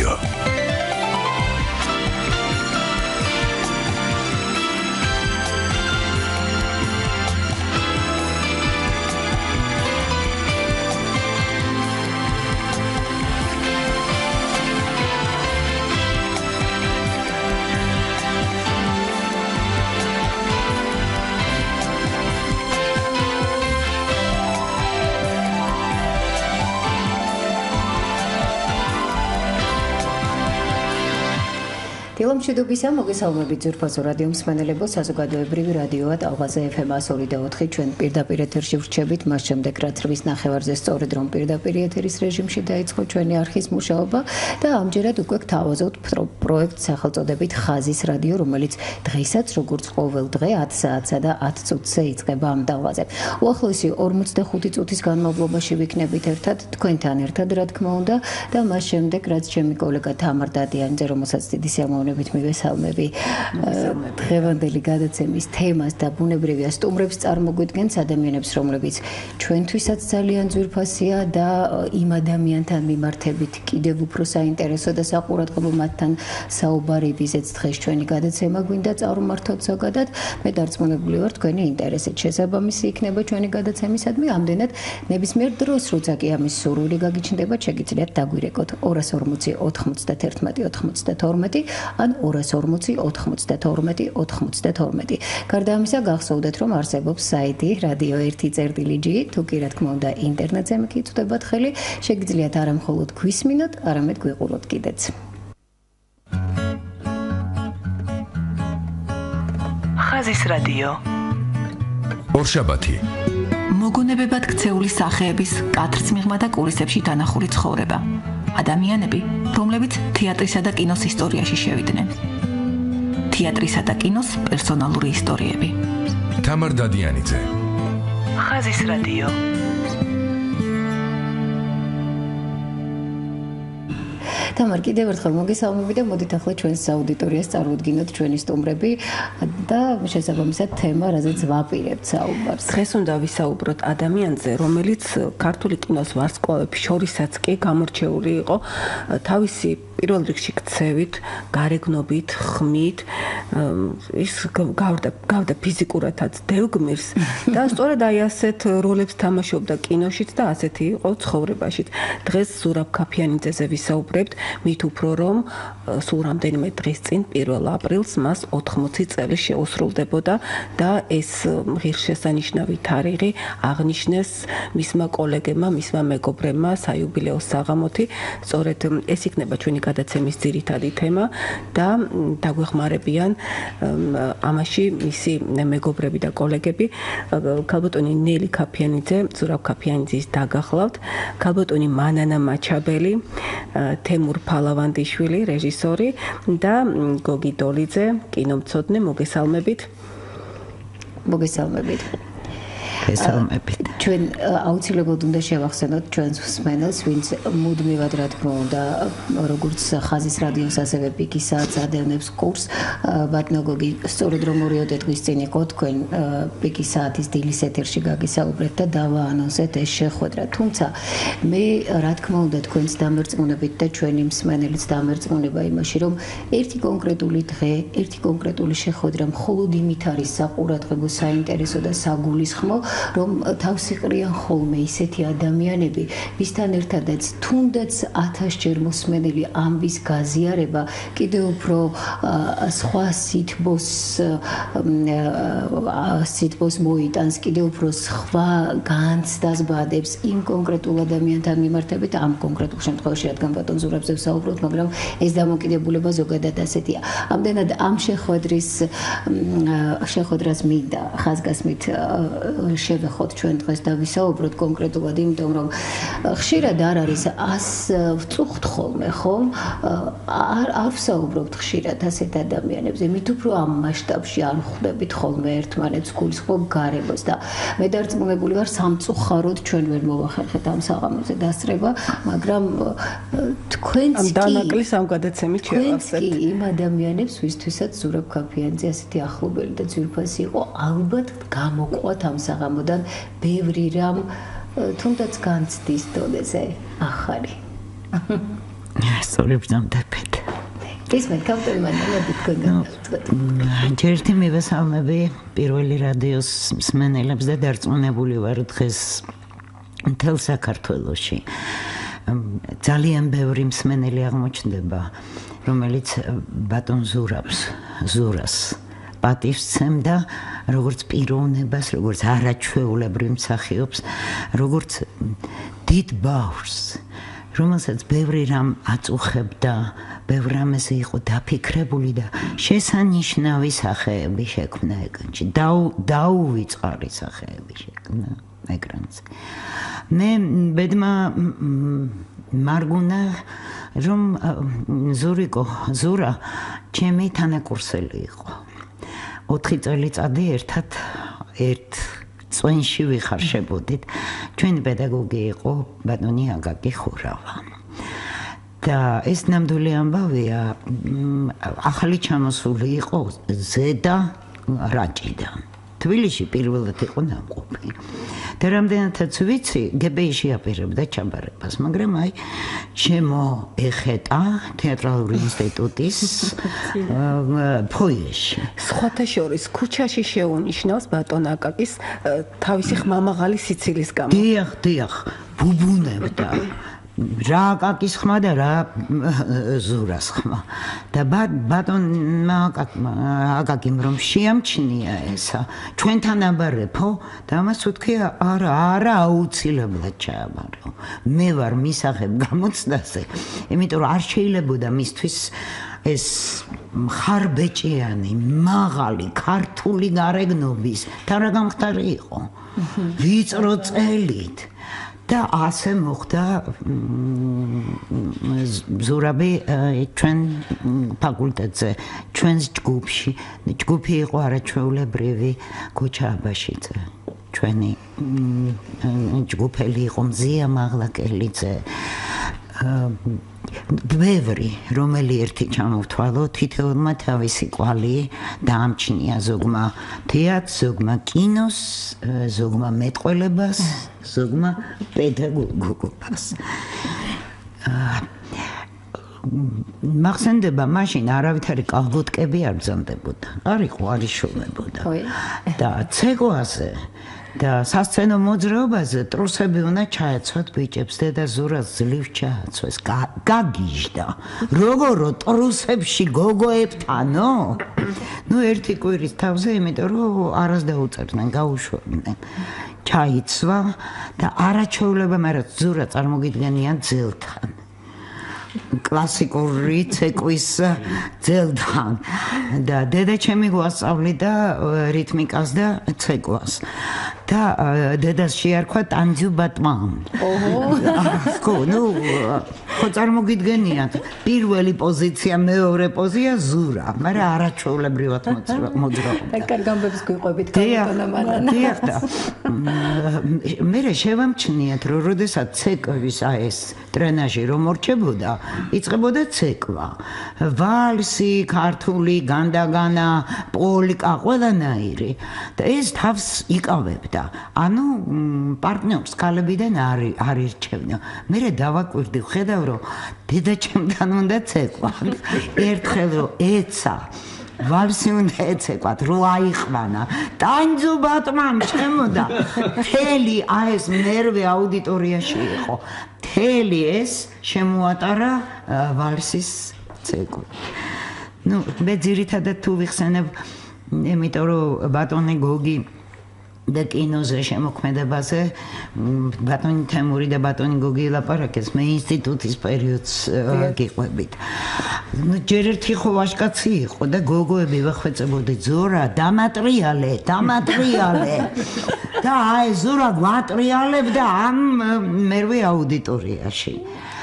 Radio. დილამშვიდობისა, მოგესალმებით ძვირფასო რადიო მსმენელებო, საზოგადოებრივი რადიოა ტალღაზე FM 102.4 ჩვენ პირდაპირ ეთერში ვრჩებით, მას შემდეგ რაც 8 ნახევარზე სწორედ რომ პირდაპირ ეთერის რეჟიმში დაიწყო ჩვენი არხის მუშაობა და ამჯერად უკვე გთავაზობთ პროექტს სახელწოდებით ხაზის რადიო, რომელიც დღესაც როგორც ყოველ დღე 10 საათსა და 10 წუთზე იწყება ამ ტალღაზე. უახლოესი 45 წუთის განმავლობაში ვიქნებით ერთად თქვენთან ერთად, რა თქმა უნდა, და მას შემდეგ რაც ჩემი კოლეგა თამარ დადიანიძე, რომელსაც დიდი სიამოვნებით მივესალმები, დღევანდელი გადაცემის თემას და ბუნებრივია სტუმრებს წარმოგვიდგენს ადამიანებს, რომლებიც ჩვენთვისაც ძალიან ძვირფასია და იმ ადამიანთან მიმართებით კიდევ უფრო საინტერესო და საყურადღებო მათთან საუბარი ვიზეც დღეს ჩვენი გადაცემა გვინდა წარმართოთ ზოგადად. მე დარწმუნებული ვარ თქვენი ინტერესით შესაბამისი იქნება ჩვენი გადაცემისადმი. ამდენად ნებისმიერ დროს, როცა კი ამის სურვილი გაგიჩნდება, შეგიძლიათ დაგვირეკოთ 240 91 92 ან 240 92 92. გარდა ამისა, გახსოვდეთ, რომ არსებობს საიტი Radio 1.gr, თუ კი რა თქმა უნდა ინტერნეტზე მიგიწვდებათ ხელი, შეგიძლიათ არა მხოლოდ გვისმინოთ, არამედ გვიყუროთ კიდეც. ხაზის რადიო. ორშაბათი. მოგონებებად ქცეული სახეების კათრცმიღმა და კულისებში დანახული ცხოვრება. ადამიანები, რომლებიც თეატრისა და კინოს ისტორიაში შევიდნენ. თეატრისა და კინოს პერსონალური ისტორიები. თამარ დადიანიძე. ხაზის რადიო. თამარ, კიდევ ერთხელ მოგესალმები და მოდით ახლა ჩვენს აუდიტორიას წარუდგინოთ ჩვენი სტუმრები და შესაბამისად თემა, რაზეც ვაპირებთ საუბარს. დღეს უნდა ვისაუბროთ ადამიანზე, რომელიც ქართული კინოს ვარსკვლავების შორისაც კი გამორჩეული იყო თავისი პირველ რიგში ქცევით, გარეგნობით, ხმით, ის გავდა ფიზიკურადაც დევგმირს და სწორედ აი ასეთ როლებს თამაშობდა კინოშიც და ასეთი იყო ცხოვრებაშიც. დღეს ზურაბ ქაფიანიძეზე ვისაუბრებთ, მით უფრო რომ სულ რამდენიმე დღის წინ 1 აპრილს მას 80 წელი შეუსრულდებოდა და ეს ღირსშესანიშნავი თარიღი აღნიშნეს მისმა კოლეგებმა, მისმა მეგობრებმა საიუბილეო საღამოთი. სწორედ ეს იქნება ჩვენი გადაცემის ძირითადი თემა და დაგვეხმარებიან ამაში მისი მეგობრები და კოლეგები, ქალბატონი ნელი ქაფიანიძე, ზურაბ ქაფიანიძის დაგახლავთ, ქალბატონი მანანა მაჩაბელი, თემურ ფალავანდიშვილი, რეჟისორი და გოგი დოლიძე, კინომცოდნე, მოგესალმებით. მოგესალმებით. გესალმებით. ჩვენ აუცილებლად უნდა შევახსენოთ ჩვენს მსმენელს, ვინც მუდმივად რა თქმა უნდა, როგორც ხაზის რადიოს ასევე პიკის საათს ადევნებს კურსს, ბატონოგოგი სწორედ რომ 2 დღის წინ იყო თქვენ პიკის საათის დილის ეთერში გაგისაუბრეთ და დავაანონსეთ ეს შეხვედრა. თუმცა მე რა თქმა უნდა თქვენს დამერწმუნებით და ჩვენი მსმენელიც დამერწმუნება იმაში, რომ ერთი კონკრეტული დღე, ერთი კონკრეტული შეხვედრა მხოლოდ იმით არის საყურადღებო, საინტერესო და საგულისხმო, რომ თავს იყრიან ხოლმე ისეთი ადამიანები, ვისთან ერთადაც თუნდაც 1000 ჯერ მოსმენელი ამბის გაზიარება კიდევ უფრო სხვა სითბოს მოიტანს, კიდევ უფრო სხვა განცდას ბადებს იმ კონკრეტულ ადამიანთან მიმართებით, ამ კონკრეტულ შემთხვევაში, რადგან ბატონ ზურაბზე ვსაუბრობთ, მაგრამ ეს დამოკიდებულება ზოგადად ასეთია. ამდენად ამ შეხვედრას მინდა ხაზგასმით შევეხოთ ჩვენ დღეს და ვისაუბროთ კონკრეტულად, იმიტომ რომ ხშირად არ არის ვწუხთ ხოლმე, ხომ? არ ვსაუბრობთ ხშირად ასეთ ადამიანებზე, მით უფრო ამ მასშტაბში არ ხვდებით ხოლმე ერთმანეთს გულისხმობ გარემოს და მე დარწმუნებული ვარ, სამწუხაროდ ჩვენ ვერ მოვახერხეთ ამ საღამოზე დასწრება, მაგრამ თქვენც კი დანაკლის ამ გადაცემით შევახსენებთ. თქვენც კი იმ ადამიანებს, ვისთვისაც ზურაბ ქაფიანიძე ასეთი ახლობელი და ძვირფასი იყო, ალბათ გამოყვათ ამ საღამოდან ბევრი რამ, თუნდაც განცდის დონეზე ახალი. სწორი ბრძანდებით. ისმენ კამპემანელები თქვენ ჯერთი მივესალმები პირველი რადიოს მსმენელებს და დარწმუნებული ვარ დღეს მთელ საქართველოში ძალიან ბევრი მსმენელი აღმოჩნდება რომელიც ბატონ ზურას პატივს სცემდა როგორც პიროვნებას როგორც არაჩვეულებრივ მსახიობს როგორც დიდ ბავშვს რომელსაც ბევრი რამ აწუხებდა, ბევრ რამზე იყო დაფიქრებული და შესანიშნავი სახეები შექმნა ეკრანში. დაუვიწყარი სახეები შექმნა ეკრანზე. მე ბედმა მარგუნა რომ ზურა ჩემი თანაკურსელი იყო. 4 წელიწადი ერთად წვენში ვიხარშებოდით. ჩვენი პედაგოგი იყო ბატონი აკაკი ხურავა. და ეს ნამდვილი ამბავია, ახალი ჩამოსული იყო ზედა რაჭიდან. თბილისში პირველად იყო ნამყოფი. და რამდენადაც ვიცი, გებეიში აპირებდა ჩაბარებას, მაგრამ აი ჩემო ეხეტა თეატრალური ინსტიტუტის ფოიეში. სხვათა შორის ქუჩაში შეუნიშნავს ბატონ აკაკის თავისი ხმამაღალი სიცილის გამო. დიახ, ბუბუნებდა. რა აკაკის ხმა და რა ზურას ხმა. და ბატონმა აკაკიმ რომ შეამჩნია ესა, ჩვენთან აბარებო და მას ვთქვია, არა აუცილებლად ჩააბარო. მე ვარ მისაღებ გამოცდაზე, იმიტომ რომ არ შეიძლებოდა მისთვის ეს ხარბეჭიანი, მაღალი, ქართული გარეგნობის და რა გამხდარი იყო. ვიწრო წელით და ასე მოხდა ზურაბი ჩვენ ფაკულტეტზე, ჩვენს ჯგუფში. ჯგუფი იყო არაჩვეულებრივი ქუჩა აბაშიძე. ჩვენი ჯგუფელი იყო მზია მაღლაკელიძე. ბევრი რომელი ერთი ჩამოვთვალო თითოეულმა თავისი კვალი დაამჩნია ზოგმა თეატრს, ზოგმა კინოს, ზოგმა მეტყველებას, ზოგმა პედაგოგობას. მახსენდება მაშინ არავითარი კალბოტკები არ ბრძანდებოდა. არ იყო, არ იშოვებოდა. და ცეკვაზე და სასცენო მოძრაობაზე ტრუსები უნდა ჩაეცვათ ბიჭებს და ზურას ძლივ ჩააცვეს გაგიჟდა როგორო ტრუსებში გოგოებთანო ერთი კვირის თავზე იმიტომ რომ არას დაუწერდნენ გაუშვებდნენ ჩაიცვა და არაჩვეულება მაგრამ ზურა წარმოგიდგენიან ძელთან კლასიკური ცეკვის ძელთან და დედა ჩემი გვასწავლიდა რითმიკას და ცეკვას და დედას შეარქვა ტანძუ ბატმან. ხო, ხო წარმოგიდგენიათ, პირველი პოზიცია, მეორე პოზიცია ზურა, მაგრამ არაჩვეულებრივად მოძრაობდა. და კარგ ამბებს გვიყვებით გამოგონა მანანა. დიახ და მე შევამჩნიათ, რომ როდესაც ცეკვის ეს ტრენაჟი რომ მორჩებოდა, იწყებოდა ცეკვა. ვალსი, ქართული, განდაგანა, პოლკა, ყველანაირი და ეს თავს იკავებდა. ანუ პარტნიორს ქალებიდან არ ირჩევდა. მე დავაკვირდი, ხედავ რომ დედა ჩემთან უნდა ცეკვა. ერთხელ რომ ეცა ვალსი უნდა ეცეკვათ, რო აიყვანა. ტანძუ ბატმან ჩემოდა. თელი ეს ნერვი აუდიტორიაში იყო. თელი ეს შემოატარა ვალსის ცეკვი. მე ძირითადად თუ ვიხსენებ, იმიტომ რომ ბატონი გოგი და კინოზე შემოქმედებაზე ბატონი თემური და ბატონი გოგი ლაპარაკეს მე ინსტიტუტის პერიოდს გიყვებით. ჯერ ერთი ხო ვაჟკაცი იყო და გოგოები ვახვეწებოდი ზურა დამატრიალე და აი ზურა გვატრიალებდა ამ მერვე აუდიტორიაში.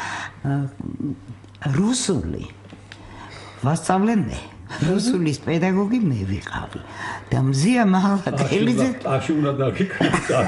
რუსული ვასწავლე მე რუსულის პედაგოგი მე ვიყავი და მზია მაღლაკელიძე აში უნდა დაგიკრა.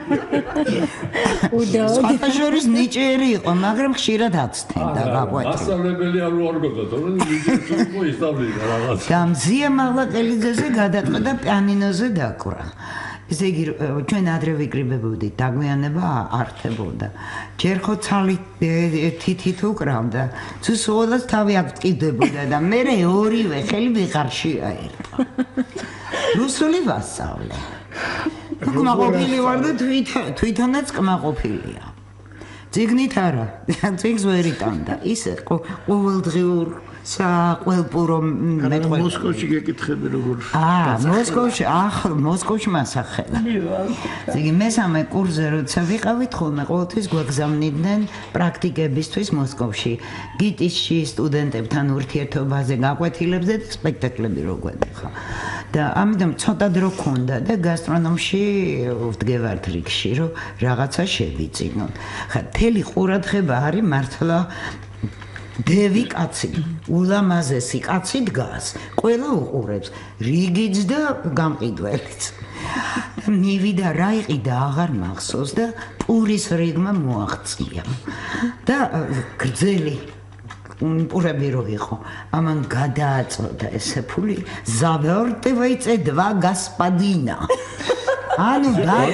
სხვათა შორის ნიჭიერი იყო, მაგრამ ხშირად აცთენდა გაყვეტი. მასწავლებელი არ უარგოდა, თორემ ნიჭიერი იყო ისწავლიდა რაღაც. და მზია მაღლაკელიძეზე გადაწყვეტა პიანინოზე დაკვრა. ესე იგი ჩვენ ადრე ვიკრიბებოდით დაგვიანება ართებოდა ჯერ ხო ცალი თითით უკრავდა სულაც თავი აკტიდებოდა და მე ორივე ხელი ვიღარში აერტყა რუსული ვასწავლე კმაყოფილი ვარ და თვითონაც კმაყოფილია ციგნით არა ციგს ვერ იტანდა ისე ყოველდღიურ საყველპურო მეტყვი მოსკოვში გეკითხები როგორ მოსკოვში მასახელა იგი მესამე კურსზე როცა ვიყავით ხოლმე ყოველთვის გვაგზავნიდნენ პრაქტიკებისთვის მოსკოვში გიტისში სტუდენტებთან ურთიერთობაზე გაკვეთილებზე და სპექტაკლები რო გვედგა და ამიტომ ცოტა დრო ქონდა და გასტრონომში ვდგევართ რიგში რომ რაღაცა შევიწინოთ ხა თელი ყურადღება არის მართლა დევი კაცი, ულამაზესი კაცი დგას, ყველა უყურებს, რიგიც და გამყიდველიც. მივიდა რა იყიდა აღარ მახსოვს და პურის რიგმა მოაღწია. და გრძელი პურები რო იყო, ამან გადააწოდა ესე ფული, завертывайте 2 господина. ანუ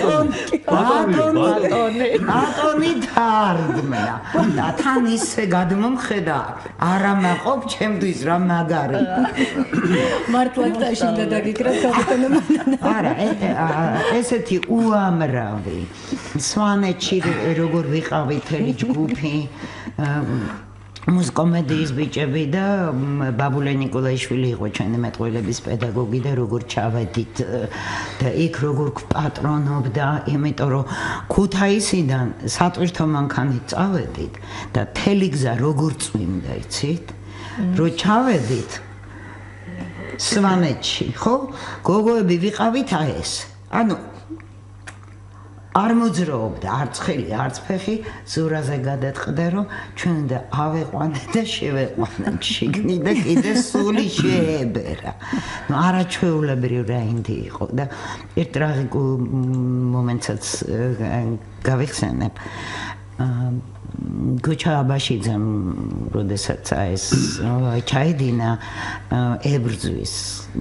ბატონი თარგმნა და თან ისე გადმომხედა არა მაყოფ ჩემთვის რა მაგარი მართლა დაშინდა დაგიკრა გაბატონო არა ესეთი უამრავი სვანეთში როგორ ვიყავით ელი ჯგუფი მუსკომედიის ბიჭები და ბაბულე ნიკოლაიშვილი იყო ჩვენი მეტყველების პედაგოგი და როგორ ჩავედით და იქ როგორ პატრონობდა, იმიტომ რომ ქუთაისიდან სატვირთო მანქანით წავედით და თელი გზა როგორ წვიმდა, იცით? რომ ჩავედით სვანეთში, ხო? გოგოები ვიყავით ეს. ანუ არ მოძრაობდა არც ხელი არც ფეხი ზურაზე გადაწყდა რომ ჩვენ და ავეყვანე და შევეყვანე შიგნით და კიდე სული შეებერა ნუ არაჩვეულებრივი რაინდი იყო და ერთ ტრაგიკულ მომენტსაც გავიხსენებ გოჩა აბაშიძემ როდესაც ეს ჩაიდინა ებრძვის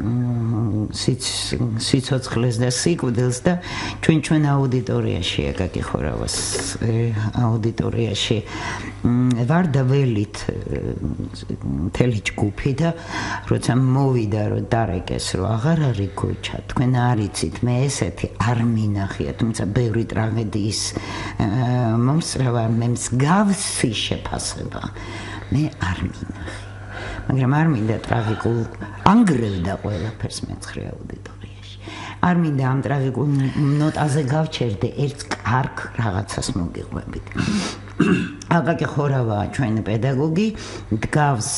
სიცოცხლეს და სიკვდილს და ჩვენ აუდიტორიაში აკაკი ხორავას აუდიტორიაში ვარ და ველით მთელი ჯგუფი და როცა მოვიდა რომ დარეკეს რომ აღარ არის გოჩა თქვენ არიცით მე ესეთი არ მინახია თუმცა ბევრი ტრაგედიის მომსწრება მე მსგავსი შეფასება მე არ მინახე მაგრამ არ მინდა ტრაგიკულ ანგრევდა ყველაფერს მეცხრე აუდიტორიაში არ მინდა ამ ტრაგიკულ ნოტაზე გავჩერდე ერთ კარგ რაღაცას მოგიყვებით აკაკი ხორავა ჩვენი პედაგოგი დგავს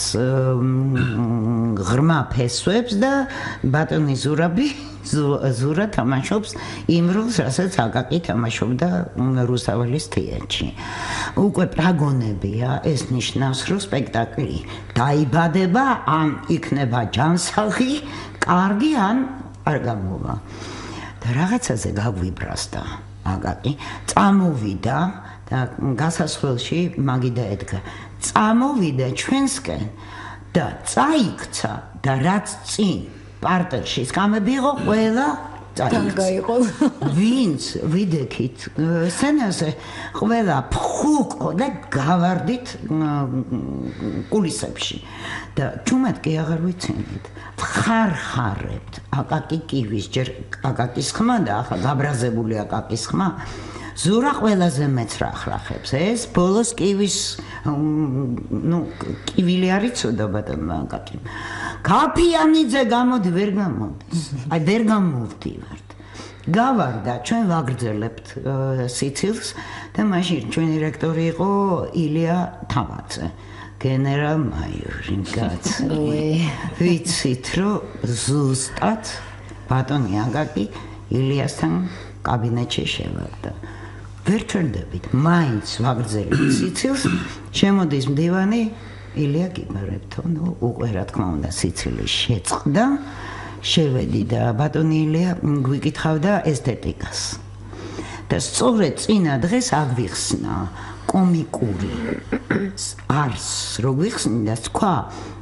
ღრმა ფესვებს და ბატონი ზურა თამაშობს იმ როლს, რასაც აკაკი თამაშობდა რუსთაველის თეატრში. უკვე პრაგონებია, ეს ნიშნავს, რომ სპექტაკლი დაიბადება, ან იქნება ჯანსაღი, კარგი, ან არ გამოვა. და რაღაცაზე გაგვიბრასდა აკაკი, წამოვიდა და გასასვლელში მაგიდა ედგა. წამოვიდა ჩვენსკენ და წაიქცა და რაც წინ პარტერში სკამები იყო ყველა წაიღო ვინც ვიდექით სცენაზე ყველა ფხუკო და გავარდით კულისებში და ჩუმად კი აღარ ვიცინით ხარხარებთ აკაკი კივის ჯერ აკაკის ხმა და ახლა გაბრაზებული აკაკის ხმა ზურა ყველაზე მეცრახრახებს ეს ბოლოს კივის ნუ კივილი არის ცოდა ბატონო აკაკი კაფიანიძე გამოდი ვერ გამოდის აი ვერ გამოვდივართ გავარდა ჩვენ ვაგრძელებთ სიცილს და მაშინ ჩვენი რექტორი იყო ილია თავაძე გენერალ-მაიორი კაცი ვიცით რომ ზუსტად ბატონი აკაკი ილიასთან კაბინეტში შევარდა ვერ ჩერდებით მაინც ვაგრძელებთ სიცილს შემოდის მდივანი ილია გიმარებთო ნუ უკვე რა თქმა უნდა სიცილი შეწყდა შევედი და ბატონი ილია გვიკითხავდა ესთეტიკას და სწორედ წინა დღეს აგვიხსნა კომიკური არს რო გვიხსნიდა თქვა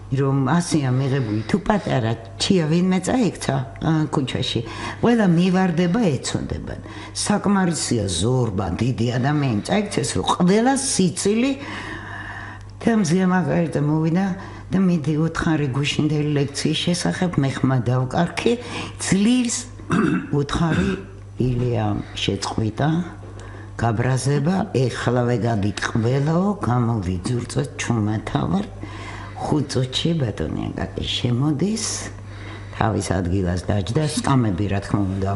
რომ ასეა მიღებული თუ პატარა ჩია ვინმე წაიქცა ქუჩაში ყველა მივარდება ეცოდებან საკმარისია ზორბა დიდი ადამიანი წაიქცეს რომ ყველა სიცილი თემზე მაგალითად მოვიდა და მიდი უთხარი გუშინდელი ლექციის შესახებ მე ხმა დავკარქი ძლივს უთხარი ილია შეწყვიტა გაბრაზება ეხლავე გადიტყველაო გამოვიძურწოთ ჩუმათავარ 5 წუთში ბატონი აკაკი შემოდის თავის ადგილას დაჯდა სკამები რა თქმა უნდა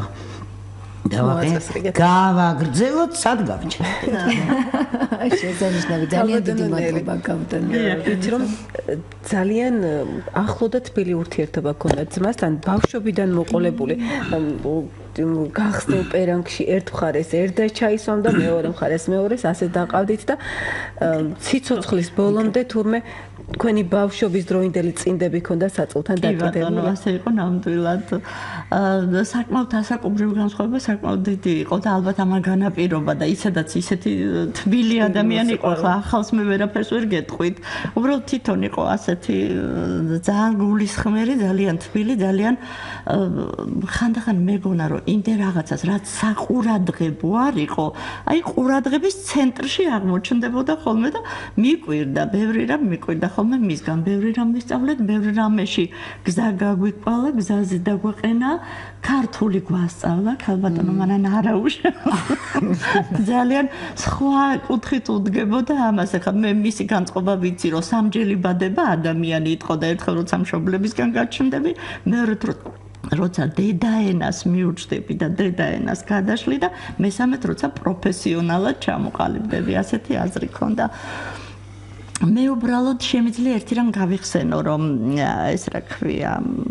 გავაგრძელოთ სად გავჩერდ შესანიშნავი ძალიან დიდი მადლობა კაპიტანი ვიცი რომ ძალიან ახლო და თბილი ურთიერთობა ქონდა ძმასთან ბავშვობიდან მოყოლებული გახსნილ პერანგში ერთ მხარეს ერდა ჩაისვამ და მეორე მხარეს მეორეს ასე დაყავდით და ციცოცხლის ბოლომდე თურმე თქვენი ბავშვობის დროინდელი წინდები ქონდა საწოლთან დაკიდებული. ასე იყო ნამდვილად. საკმაოდ ასაკობრივი განსხვავება საკმაოდ დიდი იყო და ალბათ ამან განაპირობა და ისედაც ისეთი თბილი ადამიანი იყო. ახლა ახალს მე ვერაფერს ვერ გეტყვით. უბრალოდ თვითონ იყო ასეთი ძალიან გულისხმერი, ძალიან თბილი, ძალიან ხანდახან მეგონა რომ იმდენ რაღაცას რაც საყურადღებო არ იყო, აი ყურადღების ცენტრში აღმოჩნდებოდა ხოლმე და მიკვირდა, ბევრი რამ მიკვირდა ხოლმე მისგან, ბევრი რამ ვისწავლეთ, ბევრი რამეში გზა გაგვიყვალა, გზაზე დაგვეყენა, ქართული გვასწავლა, ქალბატონო მანან არაუშა. ძალიან სხვა კუთხით უდგებოდა ამას, ახლა მე მისი განწყობა ვიცი, რომ სამჯელი ბადება ადამიანი იყო და ერთხელ როცა მშობლებისგან გაჩნდები, მეორე როცა დედაენას მიუჩნდები და დედაენას გადაშლი და მესამედ როცა პროფესიონალად ჩამოყალიბდები, ასეთი აზრი ქონდა. მე უბრალოდ შემიძლია ერთი რამ გავიხსენო, რომ ეს რა ქვია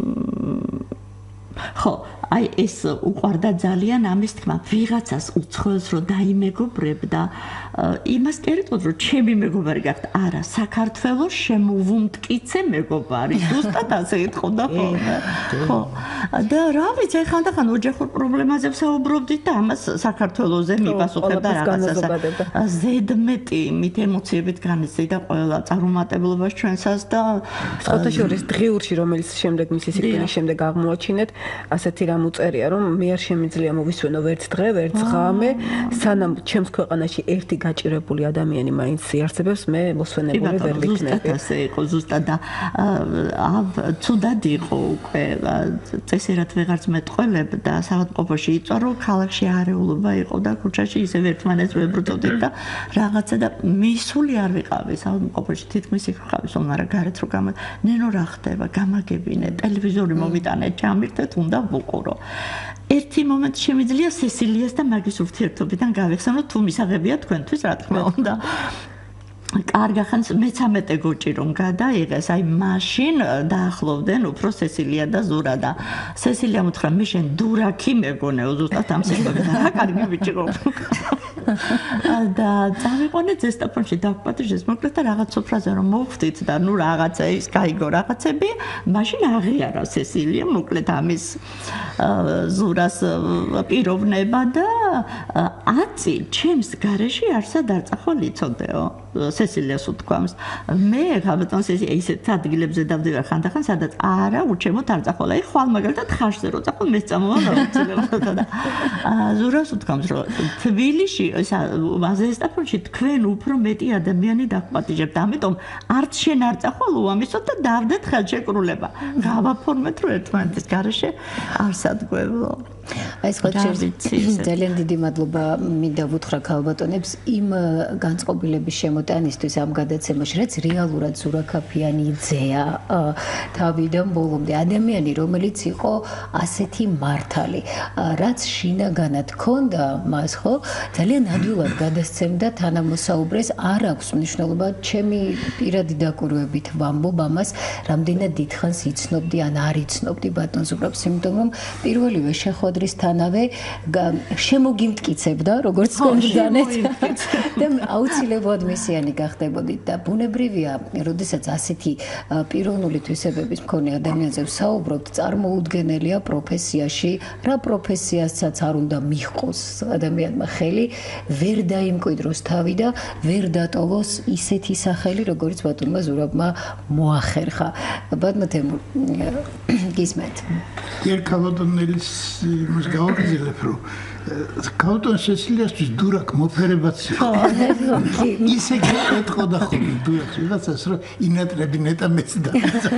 ხო, აი ეს უყვარდა ძალიან ამის თქმა, ვიღაცას უცხოელს რო დაიმეგობრებდა, იმას კერიტყოდ რომ ჩემი მეგობარი გახდა, არა, საქართველოს შემოვუმტკიცე მეგობარი, ზუსტად ასე ეთქოდა ხოლმე. ხო. და რა ვიცი, ხანდახან ოჯახურ პრობლემაზე ვსაუბრობდით და ამას საქართველოზე მიპასუხებდა რაღაცას. ზედმეტი მით ემოციებით განიცდიდა ყველა წარუმატებლობას ჩვენსას და სხვათაშორის დღიურში, რომელიც შემდეგ მისი სიკვდილის შემდეგ აღმოაჩინეთ, ასეთი რამ უწერია, რომ მე არ შემიძლია მოვისვენო ვერც დღე, ვერც ღამე, სანამ ჩემს ქვეყანაში ერთი გაჭირებული ადამიანი მაინც იარსებებს, მე მოსვენებული ვერ ვიქნები. ზუსტად ასე იყო, ზუსტად და ცუდად იყო უკვე წესერად ვეღარც მეტყველებდა, საავადმყოფოში იწვა, რომ ქალაქში არეულობა იყო და ქუჩაში ისევ ერთმანეთს ვებრუნდით და რაღაცა და მისული არ ვიყავი საავადმყოფოში, თითქმის იქ ვიყავი, მაგრამ გარეთ რო ნენო რა ხდება, გამაგებინე, ტელევიზორი მომიტანე, ჩამირთეთ, უნდა ვუყურო. ერთი მომენტ შემიძლია სესილიას და მაგის ურთიერთობიდან გავიხსენო, თუ მისაღებია თქვენთვის, რა თქმა უნდა. კარგახანს მე-13 გოჭი რომ გადაიღეს, აი მაშინ დაახლოვდნენ უფრო სესილია და ზურა და სესილია მოთხრა მე შენ დურაკი მეგონეო ზუსტად ამ სიტყვებთან რა კარგი ბიჭი ყო და წავიყვანეთ ზესტაფონში დავპატიჟეს მოკლედ და რაღაც სოფრაზე რომ მოვხდით და ნუ რაღაცა ის გაიგო რაღაცები მაშინ აღიარა სესილია მოკლედ ამის ზურას პიროვნება და 10 ჩემს გარეში არსად არ წახვალიცოდეო სესილიას უთქვამს მე ხალბატონ ისეთ ადგილებზე დავდივარ ხანდახან სადაც არა უჩემოთ არ წახვალა აი ხვალ მაგალითად ხარშზე რო წახვალ მე წამოვალ აუცილებლად და ზურას უთქვამს რომ თბილისში ზესტაფონში თქვენ უფრო მეტი ადამიანი დაგპატიჟებთ ამიტომ არც შენ არ წახვალ უამისოდ და დავდეთ ხელშეკრულება გავაფორმეთ რომ ერთმანეთის გარეშე არ სადგველო აი სხვა ძალიან დიდი მადლობა მინდა ვუთხრა ქალბატონებს იმ განწყობილების შემოტანისთვის ამ გადაცემაში რაც რეალურად ზურაქაფიანი ძეა თავიდან ბოლომდე ადამიანი რომელიც იყო ასეთი მართალი რაც შინაგანად ჰქონდა მას ხო ძალიან ადვილად გადასცემდა თანამოსაუბრეს არ აქვს მნიშვნელობა ჩემი პირადი დაკვირვებით ვამბობ ამას რამდენად დიდხანს იცნობდი ან არ იცნობდი ბატონ ზურაბს იმიტომ რომ პირველივე შეხვედრა თეატრისთანავე შემოგიმტკიცებდა, როგორც გონდანეთ და აუცილებლად მისიანი გახდებოდით და ბუნებრივია, როდესაც ასეთი პიროვნული თვისებების მქონე ადამიანზე ვსაუბრობთ, წარმოუდგენელია პროფესიაში, რა პროფესიასაც არ უნდა მიჰყოს ადამიანმა ხელი, ვერ დაიმკვიდროს თავი და ვერ დატოვოს ისეთი სახელი, როგორც ბატონმა ზურაბმა მოახერხა. ბატონო თემურ, გისმენთ. ერქავადონელის იმას გავაგრძელებ, რომ კაუტონ შეცლიასთვის დურაკ მოფერებაც იყო. ისე გეტყოდა ხოლმე დურაკს, ვიღაცას რომ ინატრები ნეტამეც და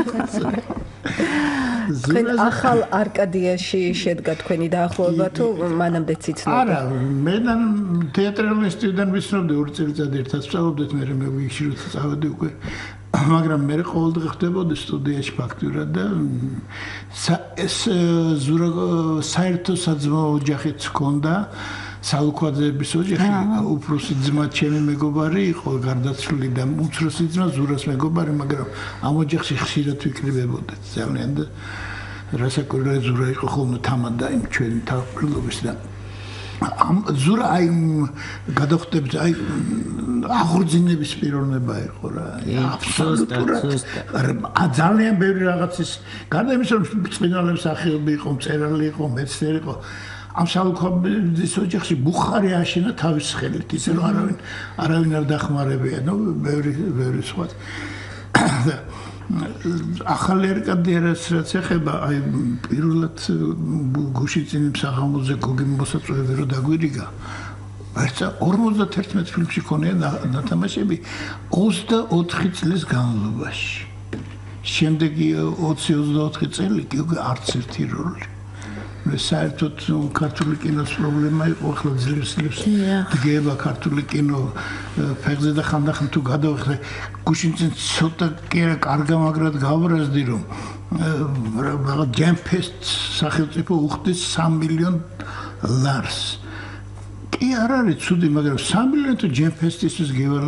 თქვენ ახალ არკადიაში შედგა თქვენი დაახლოება თუ მანამდე ციცნობდა? არა, მე თეატრალური ინსტიტუტიდან ვიცნობდი 2 წელიწად ერთად ვსწავლობდით, მე ვიშროთ წავედი უკვე. მაგრამ მე ყოველდღე ხდებოდი სტუდიაში ფაქტურად და ეს საერთო საძმო ოჯახიც ჰქონდა, სალუქვაძეების ოჯახი, უფროსი ძმა ჩემი მეგობარი იყო, გარდაცვლილი და უმცროსი ძმა ზურას მეგობარი, მაგრამ ამ ოჯახში ხშირად ვიკრიბებოდით ძალიან და რასაკვირველია ზურა იყო ხოლმე თამადა იმ ჩვენი თავბრილობის და ამ ზურა აი გადახვდებით აი აღორძინების პიროვნება იყო რა აბსოლუტურად ძალიან ბევრი რაღაცის გარდა იმისა რომ წმინდანების სახეობი იყო მწერალი იყო მეცნიერი იყო ამ სალუქვაძის ოჯახში ბუხარი აშენა თავის ხელით ისე რომ არავინ არ დახმარებია ნუ ბევრი სხვა ახალი არკადიას რაც ეხება აი პირველად გუშინწინის საღამოზე გოგი მოსაწვევი რო დაგვირიგა ვერცა 51 ფილმში ქონია ნათამაშები 24 წლის განმავლობაში შემდეგი 20-24 წელი კი არც ერთი როლი საერთოდ ქართული კინოს პრობლემა იყო ახლა ძლივს დგება ქართული კინო ფეხზე და ხანდახან თუ გადავიხდე გუშინწინ ცოტა კი არა კარგამაგრად გავბრაზდი რომ რაღაც ჯემფესტ სახელმწიფო უხდის 3 მილიონ ლარს კი არ არის ცუდი მაგრამ 3 მილიონი თუ ჯემფესტისთვის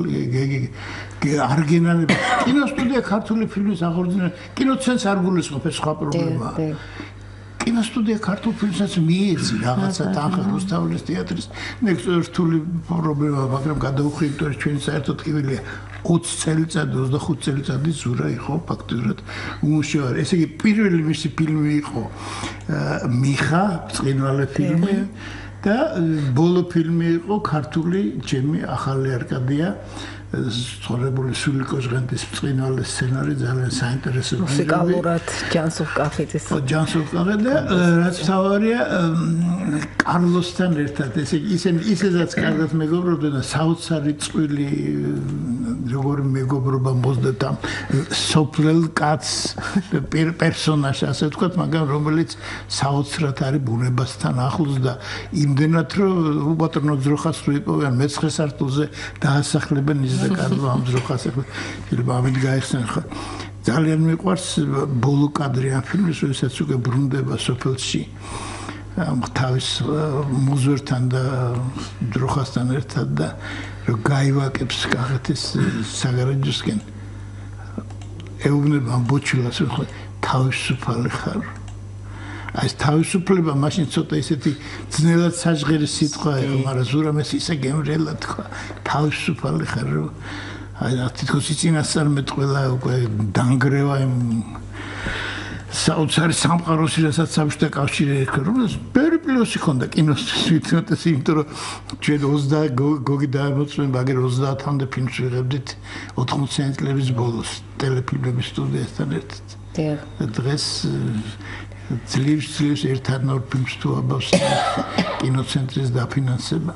არ გენანება კინოსტუდია ქართული ფილმის აღორძინება კინოცენს არ გულისხმობს სხვა პრობლემაა კინოსტუდია ქართულ ფილმსაც მიეცი რაღაცა თანხა რუსთაველის თეატრის ნექსტორთული პრობლემა მაგრამ გადაუხვიდეთ რომ ჩვენ საერთოდ კივილია 20 წელიწად 25 წელიწადი ზურა იყო ფაქტურად უმუშავარი ესე იგი პირველი მისი ფილმი იყო მიხა ბრწყინვალე ფილმი და ბოლო ფილმი იყო ქართული ჩემი ახალი არკადია სწორებული სულიკოს ჟღენდის ბრწყინვალე სცენარი ძალიან საინტერესო მუსიკალურად ჯანსუღ კახიძის ჯანსუღ და რაც თავარია კარლოსთან ერთად ისედაც კარგად მეგობრობდნენ და საოცარი წვილი როგორი მეგობრობა მოძდათ ამ სოფლელ კაცს პერსონაჟს ასე ვთქვათ მაგრამ რომელიც საოცრად არის ბუნებასთან ახლოს და იმდენად რომ უბატრონო ძროხას თუ იპოვიან მეცხრე სართულზე დაასახლებენ ის და კარლო ამ ძროხას ახლა ამით გაიხსენ ხო ძალიან მიყვარს ბოლო კადრი ამ ფილმის როდესაც უკვე ბრუნდება სოფელში თავის მუზვერთან და ძროხასთან ერთად და რომ გაივაკებს კახეთის საგარეჯოსკენ ეუბნება ბოჩილას ხო თავისუფალი ხარ აი თავისუფლება მაშინ ცოტა ისეთი ძნელად საჟღერი სიტყვა იყო მაგრამ ზურამეს ისე გემრიელად თქვა თავისუფალი ხარ რომ აი თითქოს წინასწარმეტ ყველა უკვე დანგრევა იმ საოცარი სამყაროს რასაც საბჭოთა კავშირი ეკო რომ ბევრი პლუსი ჰქონდა კინოსთვის თვითონაც იმიტომ რომ ჩვენ 20 გოგი დაემოწმენ მაგრამ 30-მდე ფილმს ვიღებდით 80 წლების ბოლოს ტელეფილმების სტუდიასთან ერთად დღეს ძლივს ერთად ნორ ფილმს თუ აბავს კინოცენტრის დაფინანსება